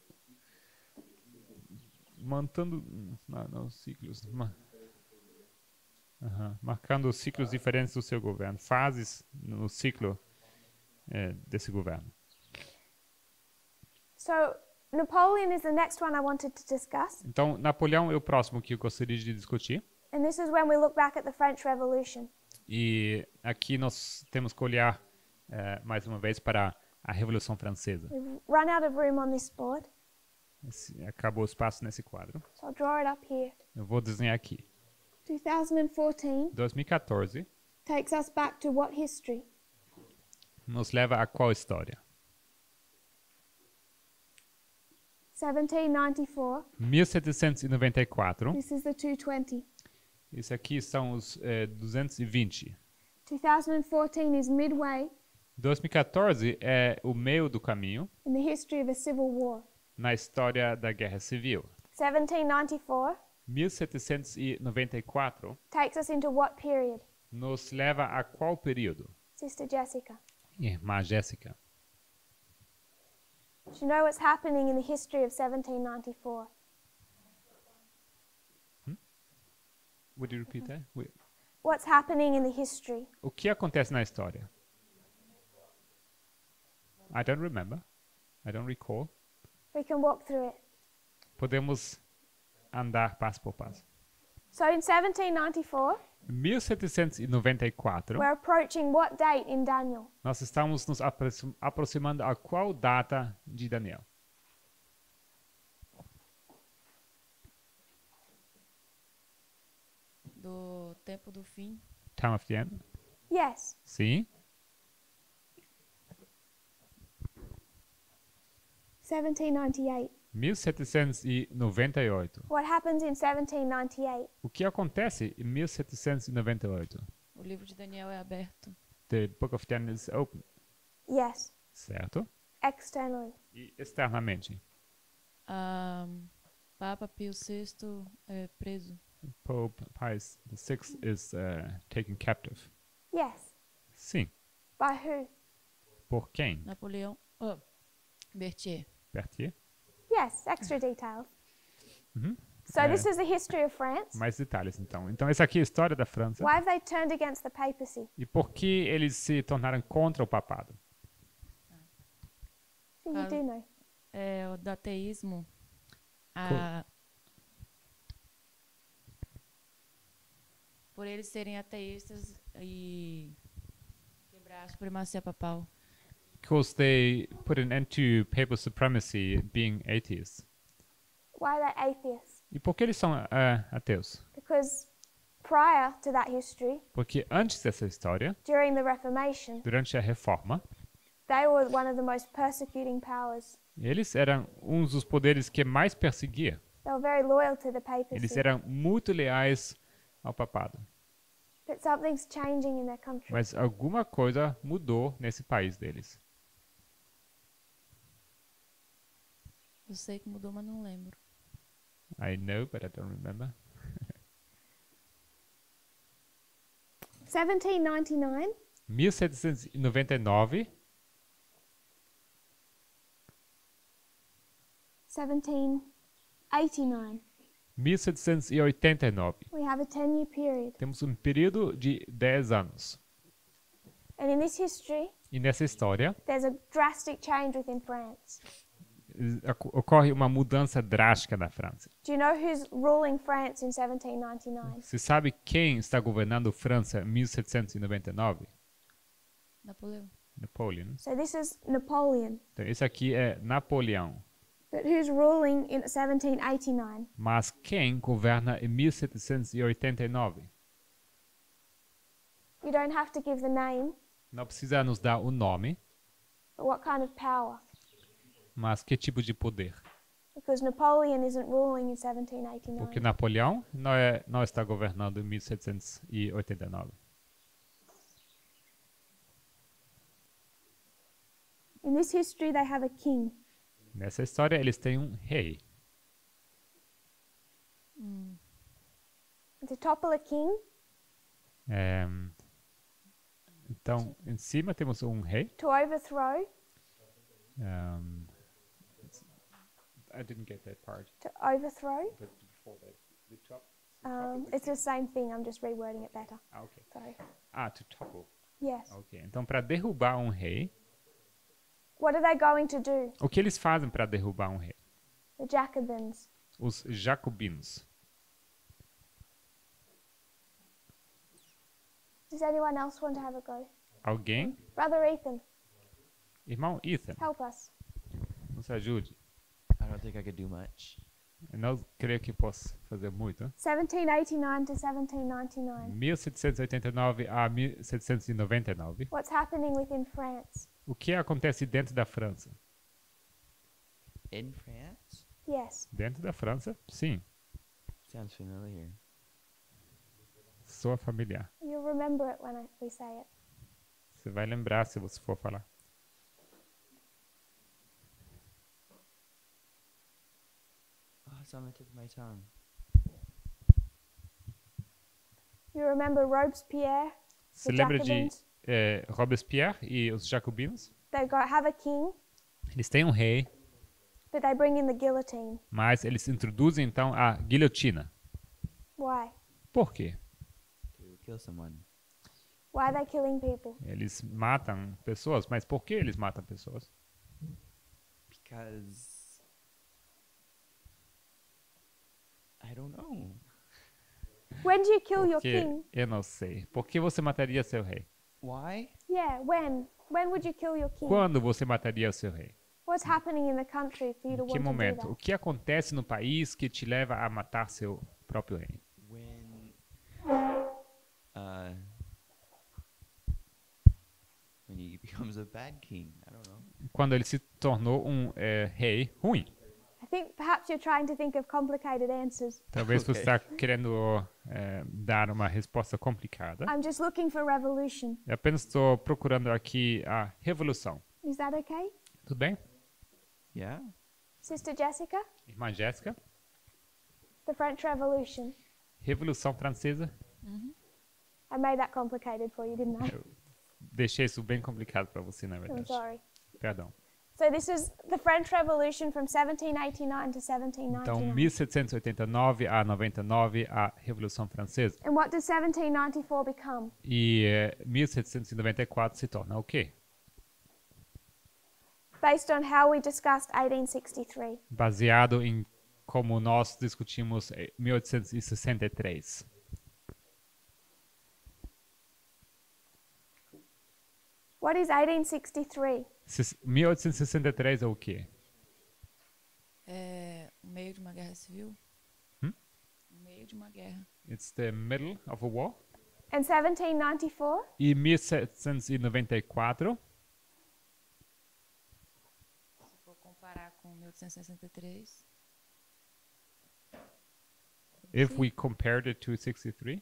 Speaker 2: mantendo, não, não, ciclos, ma- Aham, marcando ciclos diferentes do seu governo, fases no ciclo é, desse governo.
Speaker 1: So Napoleon is the next one I wanted to discuss.
Speaker 2: Então, Napoleão é o próximo que eu gostaria de discutir.
Speaker 1: And this is when we look back at the French Revolution.
Speaker 2: E aqui nós temos que olhar eh, mais uma vez para a Revolução Francesa.
Speaker 1: We've run out of room on this board,
Speaker 2: Esse- acabou o espaço nesse quadro.
Speaker 1: so I'll draw it up here.
Speaker 2: Eu vou desenhar aqui.
Speaker 1: two thousand fourteen
Speaker 2: dois mil e quatorze
Speaker 1: takes us back to what history?
Speaker 2: nos leva a qual história?
Speaker 1: seventeen ninety-four.
Speaker 2: mil setecentos e noventa e quatro.
Speaker 1: This is the two twenty.
Speaker 2: Esse aqui são os eh, duzentos e vinte.
Speaker 1: two thousand fourteen is midway
Speaker 2: dois mil e quatorze é o meio do caminho
Speaker 1: in the history of a civil war.
Speaker 2: na história da Guerra Civil.
Speaker 1: seventeen ninety-four
Speaker 2: mil setecentos e noventa e quatro
Speaker 1: takes us into what period?
Speaker 2: nos leva a qual período?
Speaker 1: Sister Jessica.
Speaker 2: Irmã Jéssica.
Speaker 1: Do you know what's happening in the history of seventeen ninety-four?
Speaker 2: Would you repeat that? Wait.
Speaker 1: What's happening in the history?
Speaker 2: O que acontece na história? I don't remember. I don't recall.
Speaker 1: We can walk through it.
Speaker 2: Podemos andar passo por passo.
Speaker 1: So in seventeen ninety-four,
Speaker 2: mil setecentos e noventa e quatro,
Speaker 1: we're approaching what date in Daniel?
Speaker 2: nós estamos nos aproxim- aproximando a qual data de Daniel?
Speaker 7: Do tempo do fim.
Speaker 2: Time of the end?
Speaker 1: Yes,
Speaker 2: Sim.
Speaker 1: seventeen ninety-eight.
Speaker 2: mil setecentos e noventa e oito.
Speaker 1: What happens in seventeen ninety-eight?
Speaker 2: O que acontece em mil setecentos e noventa e oito?
Speaker 7: O livro de Daniel é aberto.
Speaker 2: The Book of Daniel is open,
Speaker 1: Yes,
Speaker 2: certo?
Speaker 1: externally.
Speaker 2: E externamente.
Speaker 7: Ah, Papa Pio sexto é preso.
Speaker 2: Pope Pius the sixth is uh, taken captive.
Speaker 1: Yes.
Speaker 2: Sim.
Speaker 1: By who?
Speaker 2: Por quem?
Speaker 7: Napoleão. Oh, Berthier.
Speaker 2: Berthier?
Speaker 1: Yes, extra details.
Speaker 2: Uhum.
Speaker 1: So
Speaker 2: Uh,
Speaker 1: this is the history of France.
Speaker 2: Mais detalhes, então. Então, essa aqui é a história da França.
Speaker 1: Why have they turned against the papacy?
Speaker 2: E por que eles se tornaram contra o papado?
Speaker 1: So you
Speaker 7: Ah.
Speaker 1: do know.
Speaker 7: É o do ateísmo. A... Por eles serem ateístas e quebrar a supremacia papal.
Speaker 2: Because they put an end to papal supremacy being atheists.
Speaker 1: Why are they atheists?
Speaker 2: E por que eles são uh, ateus?
Speaker 1: Because prior to that history,
Speaker 2: Porque antes dessa história,
Speaker 1: during the Reformation,
Speaker 2: durante a Reforma,
Speaker 1: they were one of the most persecuting powers.
Speaker 2: eles eram um dos poderes que mais perseguia.
Speaker 1: They were very loyal to the
Speaker 2: Eles
Speaker 1: papacy.
Speaker 2: eram muito leais ao papado.
Speaker 1: But something's changing in their country.
Speaker 2: Mas alguma coisa mudou nesse país deles.
Speaker 7: Eu sei que mudou, mas não lembro.
Speaker 2: I know, but I don't remember.
Speaker 1: seventeen ninety-nine,
Speaker 2: mil setecentos e noventa e nove,
Speaker 1: seventeen eighty-nine.
Speaker 2: mil setecentos e oitenta e nove.
Speaker 1: We have a ten-year period.
Speaker 2: Temos um período de dez anos.
Speaker 1: And in this history,
Speaker 2: E nessa história,
Speaker 1: there's a drastic change within France.
Speaker 2: eh, oc- ocorre uma mudança drástica na França.
Speaker 1: Do you know who's ruling France in seventeen ninety-nine?
Speaker 2: Você sabe quem está governando França em mil setecentos e noventa e nove?
Speaker 7: Napoleão.
Speaker 2: Napoleon.
Speaker 1: So this is Napoleon.
Speaker 2: Então, esse aqui é Napoleão.
Speaker 1: But who's ruling in seventeen eighty-nine?
Speaker 2: Mas quem governa em mil setecentos e oitenta e nove?
Speaker 1: You don't have to give the name,
Speaker 2: Não precisa nos dar o nome,
Speaker 1: but what kind of power?
Speaker 2: mas que tipo de poder?
Speaker 1: Because Napoleon isn't ruling in seventeen eighty-nine.
Speaker 2: Porque Napoleão não, é, não está governando em mil setecentos e oitenta e nove.
Speaker 1: In this history, they have a king.
Speaker 2: Nessa história, eles têm um rei.
Speaker 7: Hum.
Speaker 1: To topple a king,
Speaker 2: É, então, em cima temos um rei.
Speaker 1: to overthrow,
Speaker 2: Um, it's- I didn't get that part.
Speaker 1: to overthrow.
Speaker 2: But before that, the top.
Speaker 1: Um, it's the same thing. I'm just rewording it better.
Speaker 2: Ah, okay.
Speaker 1: Sorry.
Speaker 2: Ah, to topple.
Speaker 1: Yes.
Speaker 2: Ok. Então, para derrubar um rei,
Speaker 1: What are they going to do?
Speaker 2: o que eles fazem para derrubar um rei?
Speaker 1: The Jacobins.
Speaker 2: Os jacobinos.
Speaker 1: Does anyone else want to have a go?
Speaker 2: Alguém?
Speaker 1: Brother Ethan,
Speaker 2: Irmão Ethan,
Speaker 1: help us.
Speaker 2: nos ajude.
Speaker 6: I don't think I could do much.
Speaker 2: Eu não creio que possa fazer muito.
Speaker 1: seventeen eighty-nine to seventeen ninety-nine.
Speaker 2: mil setecentos e oitenta e nove a mil setecentos e noventa e nove.
Speaker 1: What's happening within France?
Speaker 2: O que acontece dentro da França?
Speaker 6: In France?
Speaker 1: Yes.
Speaker 2: Dentro da França, sim.
Speaker 6: Sounds familiar.
Speaker 2: Soa familiar.
Speaker 1: You'll remember it when I, we say it.
Speaker 2: Você vai lembrar se você for falar.
Speaker 6: Oh, it's on the tip of my tongue.
Speaker 1: You remember Robespierre,
Speaker 2: Você
Speaker 1: the
Speaker 2: lembra de
Speaker 1: Jacobins?
Speaker 2: eh, Robespierre e os jacobinos?
Speaker 1: They go have a king,
Speaker 2: Eles têm um rei,
Speaker 1: but they bring in the guillotine.
Speaker 2: mas eles introduzem então a guilhotina.
Speaker 1: Why?
Speaker 2: Por quê?
Speaker 6: To kill someone.
Speaker 1: Why are they killing people?
Speaker 2: Eles matam pessoas, mas por que eles matam pessoas?
Speaker 6: Because I don't know.
Speaker 1: When do you kill your
Speaker 2: Porque
Speaker 1: king?
Speaker 2: eu não sei. Por que você mataria seu rei?
Speaker 6: Why?
Speaker 1: Yeah, when? When would you kill your king?
Speaker 2: Quando você mataria seu rei?
Speaker 1: What's happening in the country for you to
Speaker 2: Em que
Speaker 1: want to do
Speaker 2: momento? O
Speaker 1: that?
Speaker 2: que acontece no país que te leva a matar seu próprio rei?
Speaker 6: When uh when he becomes a bad king. I don't know.
Speaker 2: Quando ele se tornou um eh, rei ruim.
Speaker 1: I think perhaps you're trying to think of complicated answers.
Speaker 2: Talvez você
Speaker 6: Ok.
Speaker 2: está querendo eh, dar uma resposta complicada.
Speaker 1: I'm just looking for revolution.
Speaker 2: Eu apenas estou procurando aqui a revolução.
Speaker 1: Is that okay?
Speaker 2: Tudo bem?
Speaker 6: Yeah?
Speaker 1: Sister Jessica?
Speaker 2: Irmã Jéssica?
Speaker 1: The French Revolution.
Speaker 2: Revolução Francesa?
Speaker 1: I made that complicated for you, didn't I?
Speaker 2: Eu deixei isso bem complicado para você, na
Speaker 1: I'm
Speaker 2: verdade.
Speaker 1: sorry.
Speaker 2: Perdão.
Speaker 1: So this is the French Revolution from seventeen eighty-nine to seventeen
Speaker 2: Então,
Speaker 1: ninety-nine.
Speaker 2: mil setecentos e oitenta e nove a noventa e nove, a Revolução Francesa.
Speaker 1: And what does seventeen ninety-four become?
Speaker 2: E eh, mil setecentos e noventa e quatro se torna o quê?
Speaker 1: Based on how we discussed eighteen sixty-three.
Speaker 2: Baseado em como nós discutimos em mil oitocentos e sessenta e três.
Speaker 1: What is eighteen sixty-three?
Speaker 2: Ses- mil oitocentos e sessenta e três é o quê?
Speaker 7: É o meio de uma guerra civil?
Speaker 2: Hum?
Speaker 7: O meio de uma guerra.
Speaker 2: It's the middle of a war.
Speaker 1: And seventeen ninety-four?
Speaker 2: E mil setecentos e noventa e quatro,
Speaker 7: Se for comparar com mil oitocentos e sessenta e três,
Speaker 2: if we compared it to sixty-three,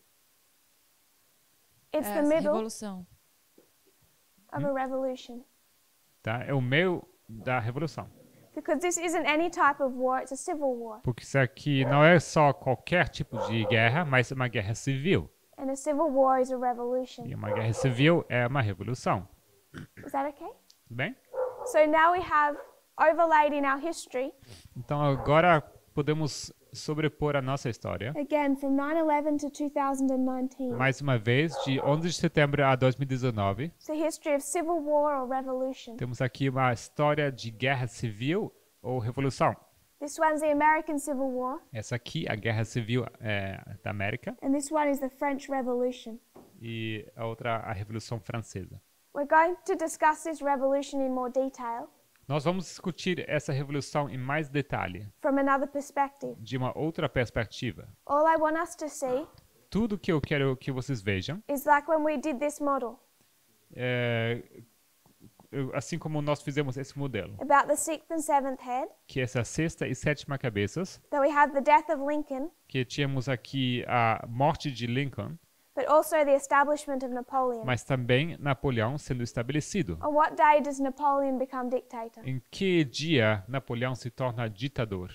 Speaker 1: It's
Speaker 7: é
Speaker 1: the
Speaker 7: a
Speaker 1: middle
Speaker 7: revolução.
Speaker 1: of a revolution.
Speaker 2: tá? É o meio da revolução.
Speaker 1: Because this isn't any type of war, it's a civil war.
Speaker 2: Porque isso aqui não é só qualquer tipo de guerra, mas é uma guerra civil.
Speaker 1: And a civil war is a revolution.
Speaker 2: E uma guerra civil é uma revolução.
Speaker 1: Is that okay?
Speaker 2: Tudo bem?
Speaker 1: So now we have overlaid in our history
Speaker 2: Então agora podemos sobrepor a nossa história,
Speaker 1: again from nine eleven to two thousand nineteen.
Speaker 2: mais uma vez, de onze de setembro a dois mil e dezenove.
Speaker 1: It's a history of civil war or revolution.
Speaker 2: Temos aqui uma história de guerra civil ou revolução.
Speaker 1: This one's the American Civil War,
Speaker 2: Essa aqui, a guerra civil é, da América,
Speaker 1: and this one is the French Revolution.
Speaker 2: e a outra, a Revolução Francesa.
Speaker 1: We're going to discuss this revolution in more detail
Speaker 2: Nós vamos discutir essa revolução em mais detalhe,
Speaker 1: from another perspective.
Speaker 2: de uma outra perspectiva.
Speaker 1: All I want us to see
Speaker 2: Tudo que eu quero que vocês vejam,
Speaker 1: is like when we did this model
Speaker 2: é, eu- assim como nós fizemos esse modelo,
Speaker 1: about the sixth and seventh head,
Speaker 2: que é essa sexta e sétima cabeças,
Speaker 1: that we have the death of Lincoln,
Speaker 2: que tínhamos aqui a morte de Lincoln,
Speaker 1: but also the establishment of Napoleon.
Speaker 2: mas também Napoleão sendo estabelecido.
Speaker 1: On what day does Napoleon become dictator?
Speaker 2: Em que dia Napoleão se torna ditador?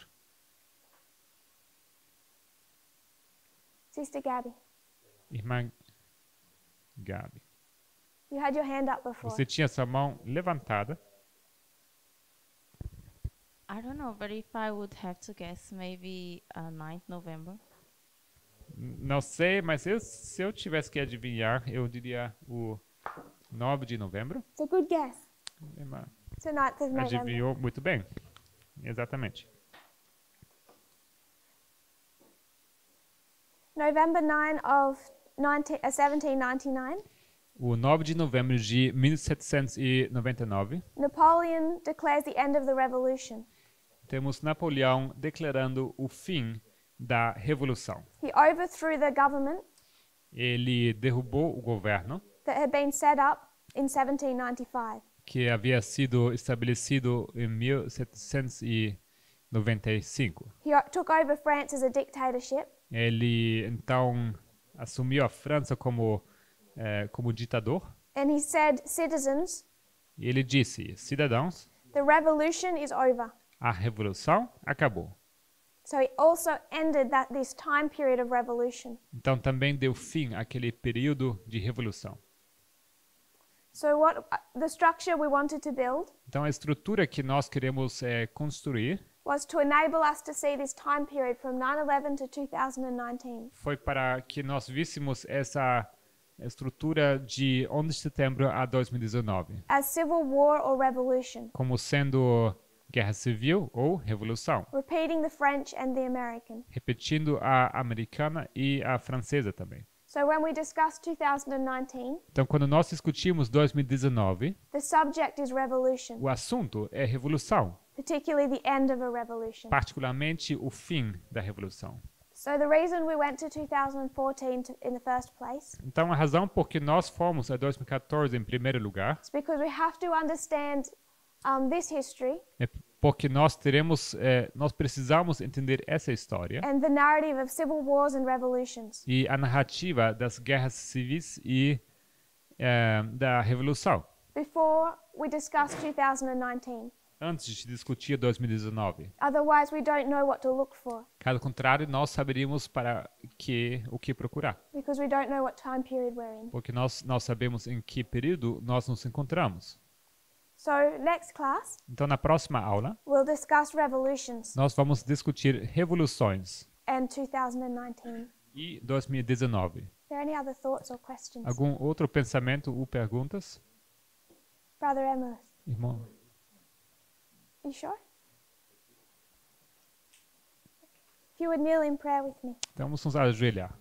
Speaker 1: Sister Gabby,
Speaker 2: Irmã Gabi,
Speaker 1: you had your hand up before.
Speaker 2: você tinha sua mão levantada.
Speaker 7: I don't know, but if I would have to guess, maybe uh, ninth November.
Speaker 2: N- Não sei, mas eu- se eu tivesse que adivinhar, eu diria o nove de novembro.
Speaker 1: It's a good guess.
Speaker 2: Irmã
Speaker 1: So ninth of November.
Speaker 2: adivinhou muito bem. Exatamente.
Speaker 1: November ninth of nineteen, uh, seventeen ninety-nine,
Speaker 2: O nove de novembro de mil setecentos e noventa e nove,
Speaker 1: Napoleon declares the end of the revolution.
Speaker 2: temos Napoleão declarando o fim da revolução.
Speaker 1: He overthrew the government
Speaker 2: Ele derrubou o governo
Speaker 1: that had been set up in seventeen ninety-five.
Speaker 2: que havia sido estabelecido em mil setecentos e noventa e cinco.
Speaker 1: He o- took over France as a dictatorship,
Speaker 2: Ele então assumiu a França como eh, como ditador
Speaker 1: and he said, citizens,
Speaker 2: e ele disse: cidadãos,
Speaker 1: the revolution is over.
Speaker 2: a revolução acabou.
Speaker 1: So he also ended that this time period of revolution.
Speaker 2: Então também deu fim àquele período de revolução.
Speaker 1: So what uh, the structure we wanted to build
Speaker 2: Então a estrutura que nós queremos eh, construir
Speaker 1: was to enable us to see this time period from nine eleven to two thousand nineteen
Speaker 2: foi para que nós víssemos essa estrutura de onze de setembro a dois mil e dezenove
Speaker 1: as civil war or revolution,
Speaker 2: como sendo guerra civil ou revolução,
Speaker 1: repeating the French and the American.
Speaker 2: repetindo a americana e a francesa também.
Speaker 1: So when we discuss two thousand nineteen,
Speaker 2: Então, quando nós discutimos dois mil e dezenove,
Speaker 1: the subject is revolution,
Speaker 2: o assunto é revolução,
Speaker 1: particularly the end of a revolution.
Speaker 2: particularmente o fim da revolução.
Speaker 1: So the reason we went to two thousand fourteen to, in the first place
Speaker 2: Então, a razão por que nós fomos a dois mil e quatorze em primeiro lugar
Speaker 1: is because we have to understand um, this history
Speaker 2: é porque nós teremos, eh, nós precisamos entender essa história
Speaker 1: and the narrative of civil wars and revolutions
Speaker 2: e a narrativa das guerras civis e eh, da revolução
Speaker 1: before we discuss two thousand nineteen.
Speaker 2: antes de discutir dois mil e dezenove.
Speaker 1: Otherwise, we don't know what to look for
Speaker 2: Caso contrário, nós saberíamos para que o que procurar,
Speaker 1: because we don't know what time period we're in.
Speaker 2: porque nós não sabemos em que período nós nos encontramos.
Speaker 1: So next class,
Speaker 2: Então, na próxima aula,
Speaker 1: we'll discuss revolutions
Speaker 2: nós vamos discutir revoluções
Speaker 1: and two thousand nineteen.
Speaker 2: e dois mil e dezenove.
Speaker 1: Are there any other thoughts or questions?
Speaker 2: Algum outro pensamento ou perguntas?
Speaker 1: Brother Emmerich,
Speaker 2: Irmão,
Speaker 1: you sure? If you would kneel in prayer with me.
Speaker 2: então vamos nos ajoelhar.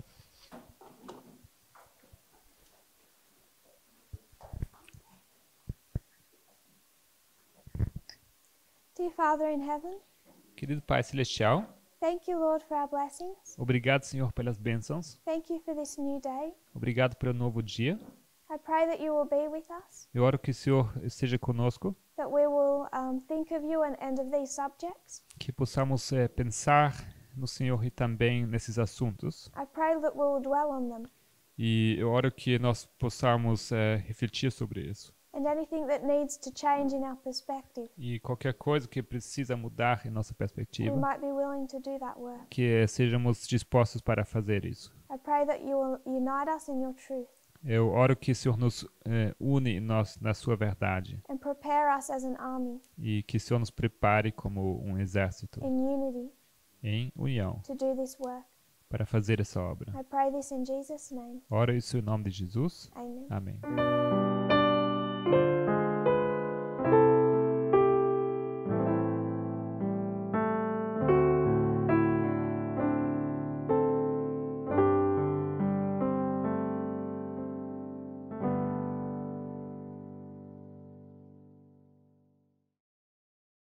Speaker 1: Dear Father in heaven,
Speaker 2: Querido Pai Celestial,
Speaker 1: thank you, Lord, for our blessings.
Speaker 2: obrigado, Senhor, pelas bênçãos.
Speaker 1: Thank you for this new day.
Speaker 2: Obrigado pelo novo dia.
Speaker 1: I pray that you will be with us,
Speaker 2: Eu oro que o Senhor esteja conosco,
Speaker 1: that we will um, think of you and, and of these subjects.
Speaker 2: que possamos eh, pensar no Senhor e também nesses assuntos.
Speaker 1: I pray that we will dwell on them,
Speaker 2: E eu oro que nós possamos eh, refletir sobre isso.
Speaker 1: and anything that needs to change in our perspective,
Speaker 2: E qualquer coisa que precisa mudar em nossa
Speaker 1: we
Speaker 2: perspectiva,
Speaker 1: might be willing to do that work.
Speaker 2: que eh, sejamos dispostos para fazer isso.
Speaker 1: I pray that you will unite us in your truth
Speaker 2: Eu oro que o Senhor nos eh, une nós na sua verdade
Speaker 1: and prepare us as an army
Speaker 2: e que o Senhor nos prepare como um exército
Speaker 1: in unity
Speaker 2: em união
Speaker 1: to do this work.
Speaker 2: para fazer essa obra.
Speaker 1: I pray this in Jesus' name.
Speaker 2: Ora isso em nome de Jesus.
Speaker 1: Amen.
Speaker 2: Amém.